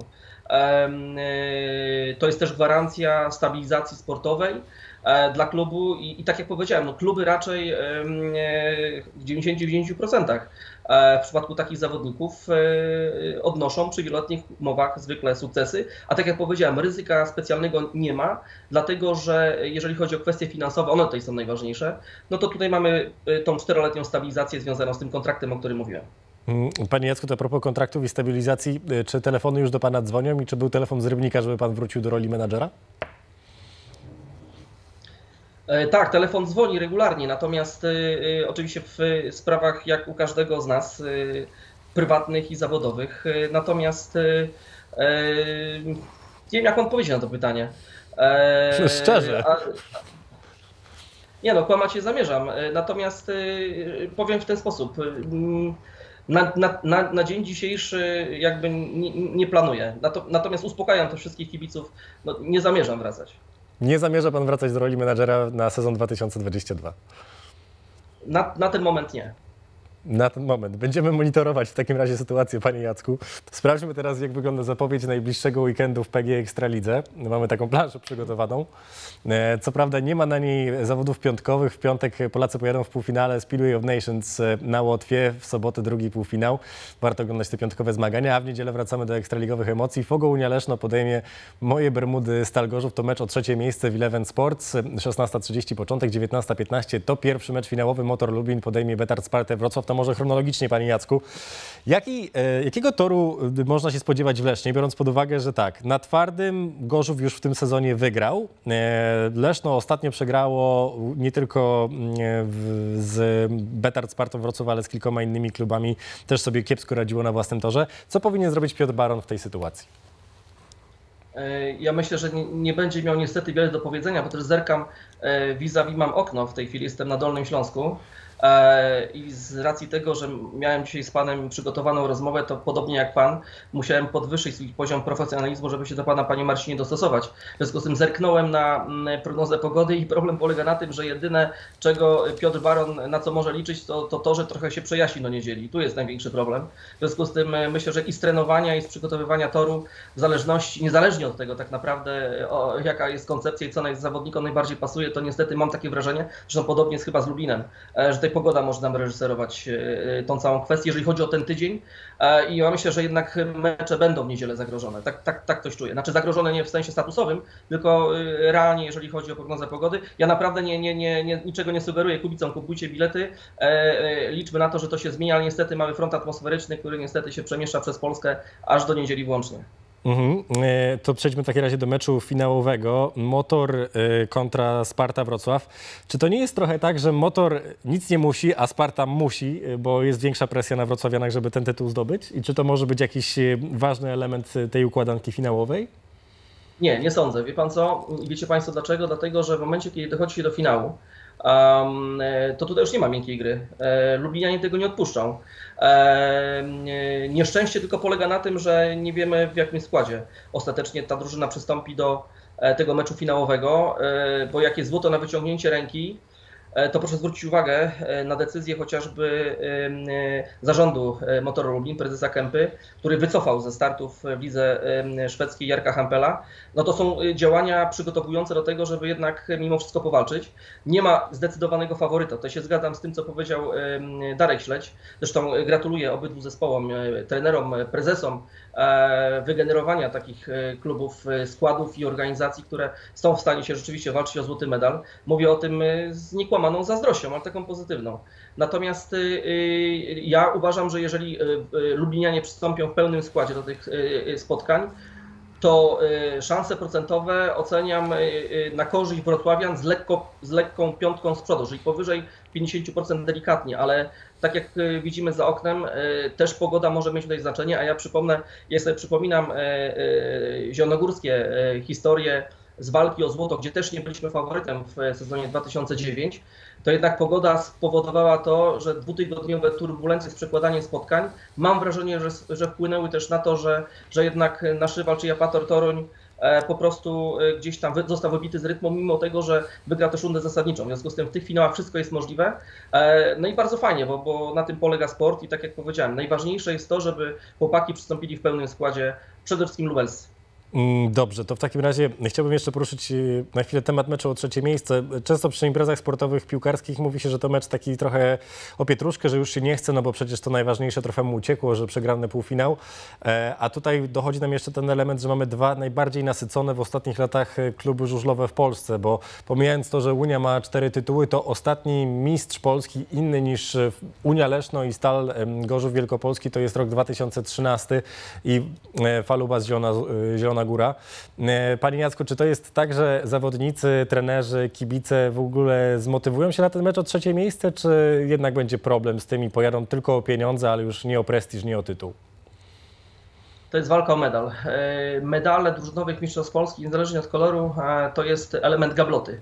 To jest też gwarancja stabilizacji sportowej dla klubu i tak jak powiedziałem, no kluby raczej w 90% w przypadku takich zawodników odnoszą przy wieloletnich umowach zwykle sukcesy, a tak jak powiedziałem, ryzyka specjalnego nie ma, dlatego że jeżeli chodzi o kwestie finansowe, one tutaj są najważniejsze, no to tutaj mamy tą 4-letnią stabilizację związaną z tym kontraktem, o którym mówiłem. Panie Jacku, to a propos kontraktów i stabilizacji, czy telefony już do pana dzwonią i czy był telefon z Rybnika, żeby pan wrócił do roli menadżera? Tak, telefon dzwoni regularnie, natomiast oczywiście w sprawach jak u każdego z nas, prywatnych i zawodowych, natomiast nie wiem jak odpowiedzieć na to pytanie. Szczerze. Nie no, kłamać nie zamierzam, natomiast powiem w ten sposób. Na dzień dzisiejszy jakby nie planuję, natomiast uspokajam też wszystkich kibiców, no, nie zamierzam wracać. Nie zamierza pan wracać do roli menadżera na sezon 2022? Na ten moment nie. Na ten moment. Będziemy monitorować w takim razie sytuację, panie Jacku. Sprawdźmy teraz, jak wygląda zapowiedź najbliższego weekendu w PGE Ekstralidze. Mamy taką planszę przygotowaną. Co prawda nie ma na niej zawodów piątkowych. W piątek Polacy pojadą w półfinale Speedway of Nations na Łotwie. W sobotę drugi półfinał. Warto oglądać te piątkowe zmagania, a w niedzielę wracamy do ekstraligowych emocji. Fogo Unia Leszno podejmie Moje Bermudy Stal Gorzów. To mecz o 3. miejsce w Eleven Sports. 16:30 początek, 19:15 to pierwszy mecz finałowy. Motor Lublin podejmie Betard Spartę Wrocław. To może chronologicznie, panie Jacku. Jakiego toru można się spodziewać w Lesznie, biorąc pod uwagę, że tak, na twardym Gorzów już w tym sezonie wygrał. Leszno ostatnio przegrało nie tylko z Betard Spartą Wrocław, ale z kilkoma innymi klubami. Też sobie kiepsko radziło na własnym torze. Co powinien zrobić Piotr Baron w tej sytuacji? Ja myślę, że nie będzie miał niestety wiele do powiedzenia, bo też zerkam vis-a-vis, mam okno w tej chwili, jestem na Dolnym Śląsku. I z racji tego, że miałem dzisiaj z panem przygotowaną rozmowę, to podobnie jak pan, musiałem podwyższyć swój poziom profesjonalizmu, żeby się do pana, panie Marcinie, dostosować. W związku z tym zerknąłem na prognozę pogody i problem polega na tym, że jedyne, czego Piotr Baron na co może liczyć, to, że trochę się przejaśni do niedzieli. Tu jest największy problem. W związku z tym myślę, że i z trenowania, i z przygotowywania toru, niezależnie od tego tak naprawdę, jaka jest koncepcja i co zawodnikom najbardziej pasuje, to niestety mam takie wrażenie, że podobnie jest chyba z Lublinem, że tutaj pogoda może nam reżyserować tą całą kwestię, jeżeli chodzi o ten tydzień. I ja myślę, że jednak mecze będą w niedzielę zagrożone. Tak coś czuję. Znaczy zagrożone nie w sensie statusowym, tylko realnie, jeżeli chodzi o prognozę pogody. Ja naprawdę niczego nie sugeruję kibicom, kupujcie bilety. Liczmy na to, że to się zmienia, ale niestety mamy front atmosferyczny, który niestety się przemieszcza przez Polskę aż do niedzieli włącznie. To przejdźmy w takim razie do meczu finałowego. Motor kontra Sparta Wrocław. Czy to nie jest trochę tak, że Motor nic nie musi, a Sparta musi, bo jest większa presja na wrocławianach, żeby ten tytuł zdobyć? I czy to może być jakiś ważny element tej układanki finałowej? Nie sądzę. Wie pan co? Wiecie państwo dlaczego? Dlatego, że w momencie, kiedy dochodzi się do finału, to tutaj już nie ma miękkiej gry. Lublinianie tego nie odpuszczą. Nieszczęście tylko polega na tym, że nie wiemy, w jakim składzie ostatecznie ta drużyna przystąpi do tego meczu finałowego, bo jak jest złoto na wyciągnięcie ręki, to proszę zwrócić uwagę na decyzję chociażby zarządu Motoru Lublin, prezesa Kępy, który wycofał ze startów w lidze szwedzkiej Jarka Hampela. No to są działania przygotowujące do tego, żeby jednak mimo wszystko powalczyć. Nie ma zdecydowanego faworyta. To się zgadzam z tym, co powiedział Darek Śledź. Zresztą gratuluję obydwu zespołom, trenerom, prezesom wygenerowania takich klubów, składów i organizacji, które są w stanie się rzeczywiście walczyć o złoty medal. Mówię o tym z niekłamaną zazdrością, ale taką pozytywną. Natomiast ja uważam, że jeżeli Lublinianie przystąpią w pełnym składzie do tych spotkań, to szanse procentowe oceniam na korzyść wrocławian z lekką piątką z przodu, czyli powyżej 50% delikatnie, ale tak jak widzimy za oknem, też pogoda może mieć tutaj znaczenie, a ja sobie przypominam zielonogórskie historie z walki o złoto, gdzie też nie byliśmy faworytem w sezonie 2009, to jednak pogoda spowodowała to, że dwutygodniowe turbulencje z przekładaniem spotkań, mam wrażenie, że wpłynęły też na to, że jednak nasz rywal, czyli Apator Toruń, po prostu gdzieś tam został wybity z rytmu, mimo tego, że wygrał też rundę zasadniczą. W związku z tym w tych finałach wszystko jest możliwe. No i bardzo fajnie, bo na tym polega sport i tak jak powiedziałem, najważniejsze jest to, żeby chłopaki przystąpili w pełnym składzie, przede wszystkim lubelscy. Dobrze, to w takim razie chciałbym jeszcze poruszyć na chwilę temat meczu o trzecie miejsce. Często przy imprezach sportowych, piłkarskich mówi się, że to mecz taki trochę o pietruszkę, że już się nie chce, no bo przecież to najważniejsze trochę mu uciekło, że przegrany półfinał. A tutaj dochodzi nam jeszcze ten element, że mamy dwa najbardziej nasycone w ostatnich latach kluby żużlowe w Polsce, bo pomijając to, że Unia ma 4 tytuły, to ostatni mistrz Polski inny niż Unia Leszno i Stal Gorzów Wielkopolski to jest rok 2013 i Falubas Zielona Góra. Panie Jacku, czy to jest tak, że zawodnicy, trenerzy, kibice w ogóle zmotywują się na ten mecz o trzecie miejsce, czy jednak będzie problem z tym i pojadą tylko o pieniądze, ale już nie o prestiż, nie o tytuł? To jest walka o medal. Medale drużynowych mistrzostw Polski, niezależnie od koloru, to jest element gabloty.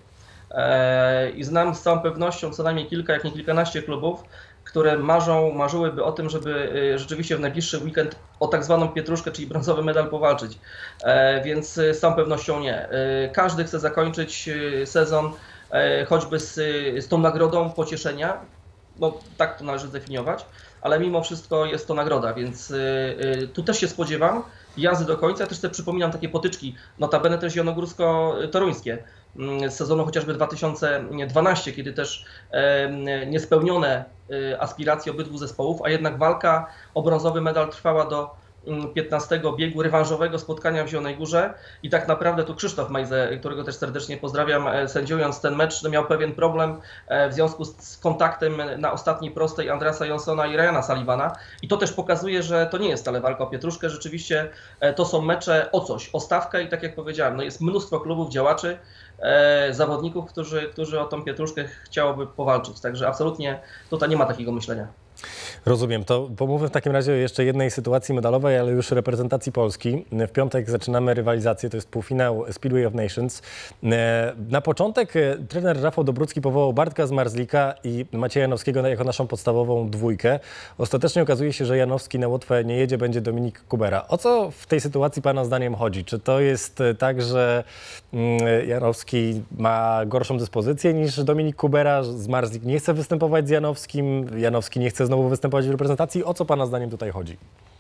I znam z całą pewnością co najmniej kilka, jak nie kilkanaście klubów, które marzyłyby o tym, żeby rzeczywiście w najbliższy weekend o tak zwaną pietruszkę, czyli brązowy medal powalczyć. Więc z całą pewnością nie. Każdy chce zakończyć sezon choćby z tą nagrodą pocieszenia, no tak to należy zdefiniować, ale mimo wszystko jest to nagroda, więc tu też się spodziewam jazdy do końca. Ja też sobie przypominam takie potyczki, notabene też zielonogórsko-toruńskie z sezonu chociażby 2012, kiedy też niespełnione aspiracje obydwu zespołów, a jednak walka o brązowy medal trwała do 15 biegu rewanżowego spotkania w Zielonej Górze i tak naprawdę tu Krzysztof Mejze, którego też serdecznie pozdrawiam, sędziując ten mecz, miał pewien problem w związku z kontaktem na ostatniej prostej Andreasa Jonsona i Ryana Sullivana i to też pokazuje, że to nie jest wcale walka o pietruszkę, rzeczywiście to są mecze o coś, o stawkę i tak jak powiedziałem, no jest mnóstwo klubów, działaczy, zawodników, którzy o tą pietruszkę chciałoby powalczyć, także absolutnie tutaj nie ma takiego myślenia. Rozumiem. To pomówmy w takim razie o jeszcze jednej sytuacji medalowej, ale już reprezentacji Polski. W piątek zaczynamy rywalizację, to jest półfinał Speedway of Nations. Na początek trener Rafał Dobrucki powołał Bartka Zmarzlika i Macieja Janowskiego jako naszą podstawową dwójkę. Ostatecznie okazuje się, że Janowski na Łotwę nie jedzie, będzie Dominik Kubera. O co w tej sytuacji Pana zdaniem chodzi? Czy to jest tak, że Janowski ma gorszą dyspozycję niż Dominik Kubera? Zmarzlik nie chce występować z Janowskim, Janowski nie chce znowu występować w reprezentacji. O co Pana zdaniem tutaj chodzi?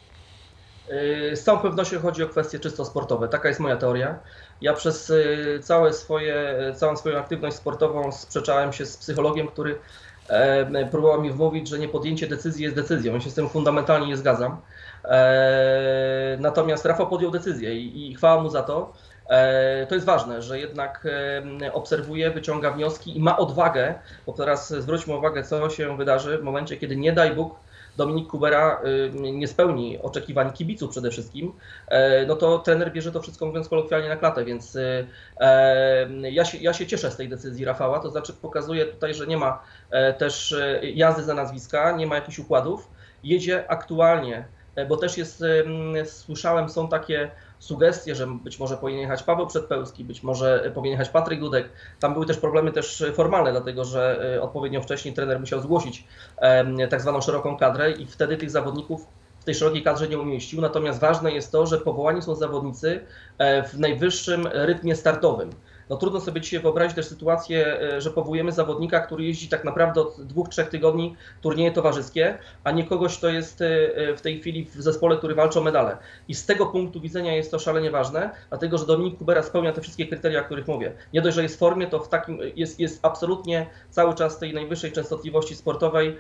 Z całą pewnością chodzi o kwestie czysto sportowe. Taka jest moja teoria. Ja przez całą swoją aktywność sportową sprzeczałem się z psychologiem, który próbował mi wmówić, że niepodjęcie decyzji jest decyzją. Ja się z tym fundamentalnie nie zgadzam. Natomiast Rafał podjął decyzję i chwała mu za to. To jest ważne, że jednak obserwuje, wyciąga wnioski i ma odwagę, bo teraz zwróćmy uwagę, co się wydarzy w momencie, kiedy nie daj Bóg Dominik Kubera nie spełni oczekiwań kibiców przede wszystkim, no to trener bierze to wszystko, mówiąc kolokwialnie, na klatę, więc ja się cieszę z tej decyzji Rafała, to znaczy pokazuje tutaj, że nie ma też jazdy za nazwiska, nie ma jakichś układów, jedzie aktualnie, bo też jest, słyszałem, są takie sugestie, że być może powinien jechać Paweł Przedpełski, być może powinien jechać Patryk Dudek. Tam były też problemy też formalne, dlatego że odpowiednio wcześniej trener musiał zgłosić tak zwaną szeroką kadrę i wtedy tych zawodników w tej szerokiej kadrze nie umieścił. Natomiast ważne jest to, że powołani są zawodnicy w najwyższym rytmie startowym. No trudno sobie dzisiaj wyobrazić też sytuację, że powołujemy zawodnika, który jeździ tak naprawdę od 2-3 tygodni turnieje towarzyskie, a nie kogoś, kto jest w tej chwili w zespole, który walczy o medale. I z tego punktu widzenia jest to szalenie ważne, dlatego że Dominik Kubera spełnia te wszystkie kryteria, o których mówię. Nie dość, że jest w formie, to w takim jest absolutnie cały czas tej najwyższej częstotliwości sportowej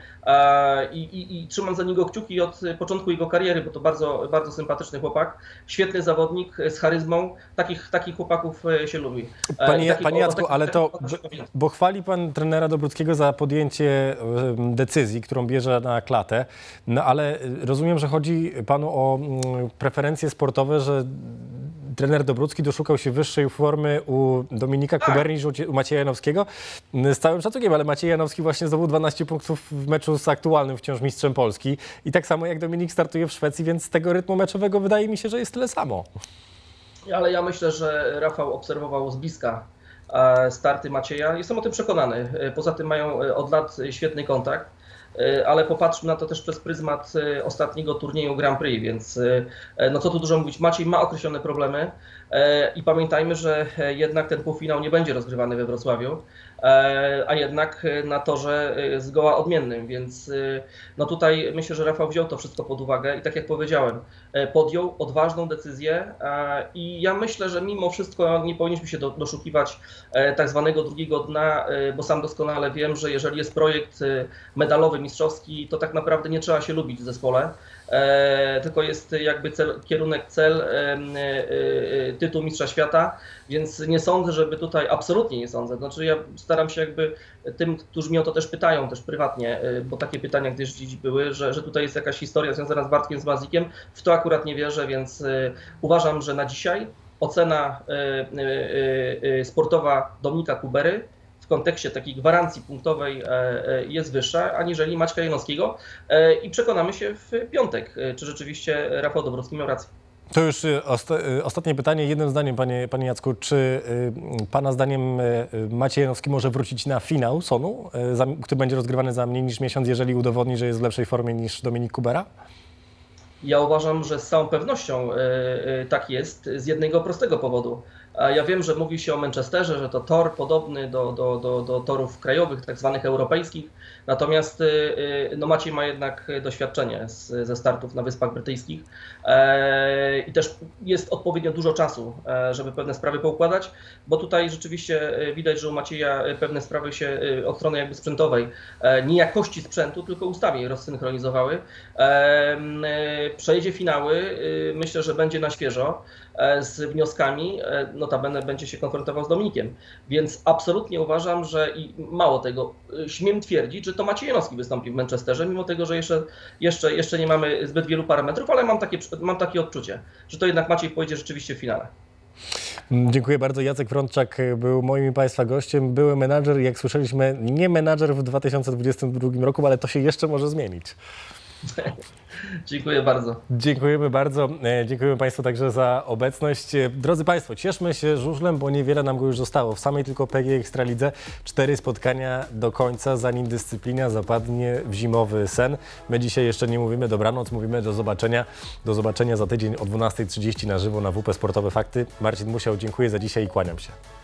i trzymam za niego kciuki od początku jego kariery, bo to bardzo, bardzo sympatyczny chłopak, świetny zawodnik z charyzmą, takich chłopaków się lubi. Panie Jacku, ale to, bo chwali pan trenera Dobruckiego za podjęcie decyzji, którą bierze na klatę, no ale rozumiem, że chodzi panu o preferencje sportowe, że trener Dobrucki doszukał się wyższej formy u Dominika Kubery niż u Macieja Janowskiego. Z całym szacunkiem, ale Maciej Janowski właśnie zdobył 12 punktów w meczu z aktualnym wciąż mistrzem Polski i tak samo jak Dominik startuje w Szwecji, więc z tego rytmu meczowego wydaje mi się, że jest tyle samo. Ale ja myślę, że Rafał obserwował z bliska starty Macieja. Jestem o tym przekonany. Poza tym mają od lat świetny kontakt, ale popatrzmy na to też przez pryzmat ostatniego turnieju Grand Prix, więc no co tu dużo mówić, Maciej ma określone problemy i pamiętajmy, że jednak ten półfinał nie będzie rozgrywany we Wrocławiu, a jednak na torze zgoła odmiennym, więc no tutaj myślę, że Rafał wziął to wszystko pod uwagę i tak jak powiedziałem, podjął odważną decyzję i ja myślę, że mimo wszystko nie powinniśmy się doszukiwać tak zwanego drugiego dna, bo sam doskonale wiem, że jeżeli jest projekt medalowy, mistrzowski, to tak naprawdę nie trzeba się lubić w zespole, tylko jest jakby kierunek, tytuł mistrza świata, więc nie sądzę, żeby tutaj, absolutnie nie sądzę, znaczy ja staram się jakby tym, którzy mnie o to też pytają, też prywatnie, bo takie pytania gdzieś dziś były, że tutaj jest jakaś historia związana z Bartkiem Zmazikiem, w to akurat nie wierzę, więc uważam, że na dzisiaj ocena sportowa Dominika Kubery w kontekście takiej gwarancji punktowej jest wyższa aniżeli Maćka Janowskiego i przekonamy się w piątek, czy rzeczywiście Rafał Dobrucki miał rację. To już ostatnie pytanie, jednym zdaniem, panie Jacku. Czy pana zdaniem Maciej Janowski może wrócić na finał Sonu, który będzie rozgrywany za mniej niż miesiąc, jeżeli udowodni, że jest w lepszej formie niż Dominik Kubera? Ja uważam, że z całą pewnością tak jest z jednego prostego powodu. Ja wiem, że mówi się o Manchesterze, że to tor podobny do torów krajowych, tak zwanych europejskich, natomiast no Maciej ma jednak doświadczenie ze startów na Wyspach Brytyjskich i też jest odpowiednio dużo czasu, żeby pewne sprawy poukładać, bo tutaj rzeczywiście widać, że u Macieja pewne sprawy się od strony jakby sprzętowej, nie jakości sprzętu, tylko ustawień rozsynchronizowały. Przejdzie finały, myślę, że będzie na świeżo z wnioskami, notabene będzie się konfrontował z Dominikiem, więc absolutnie uważam, że i mało tego, śmiem twierdzić, że to Maciej Janowski wystąpi w Manchesterze, mimo tego, że jeszcze nie mamy zbyt wielu parametrów, ale mam takie odczucie, że to jednak Maciej pojedzie rzeczywiście w finale. Dziękuję bardzo. Jacek Frączak był moim i Państwa gościem. Były menadżer, jak słyszeliśmy, nie menadżer w 2022 roku, ale to się jeszcze może zmienić. Dziękuję bardzo. Dziękujemy bardzo. Dziękujemy Państwu także za obecność. Drodzy Państwo, cieszmy się żużlem, bo niewiele nam go już zostało. W samej tylko PGE Ekstralidze 4 spotkania do końca, zanim dyscyplina zapadnie w zimowy sen. My dzisiaj jeszcze nie mówimy dobranoc, mówimy do zobaczenia. Do zobaczenia za tydzień o 12:30 na żywo na WP Sportowe Fakty. Marcin Musiał, dziękuję za dzisiaj i kłaniam się.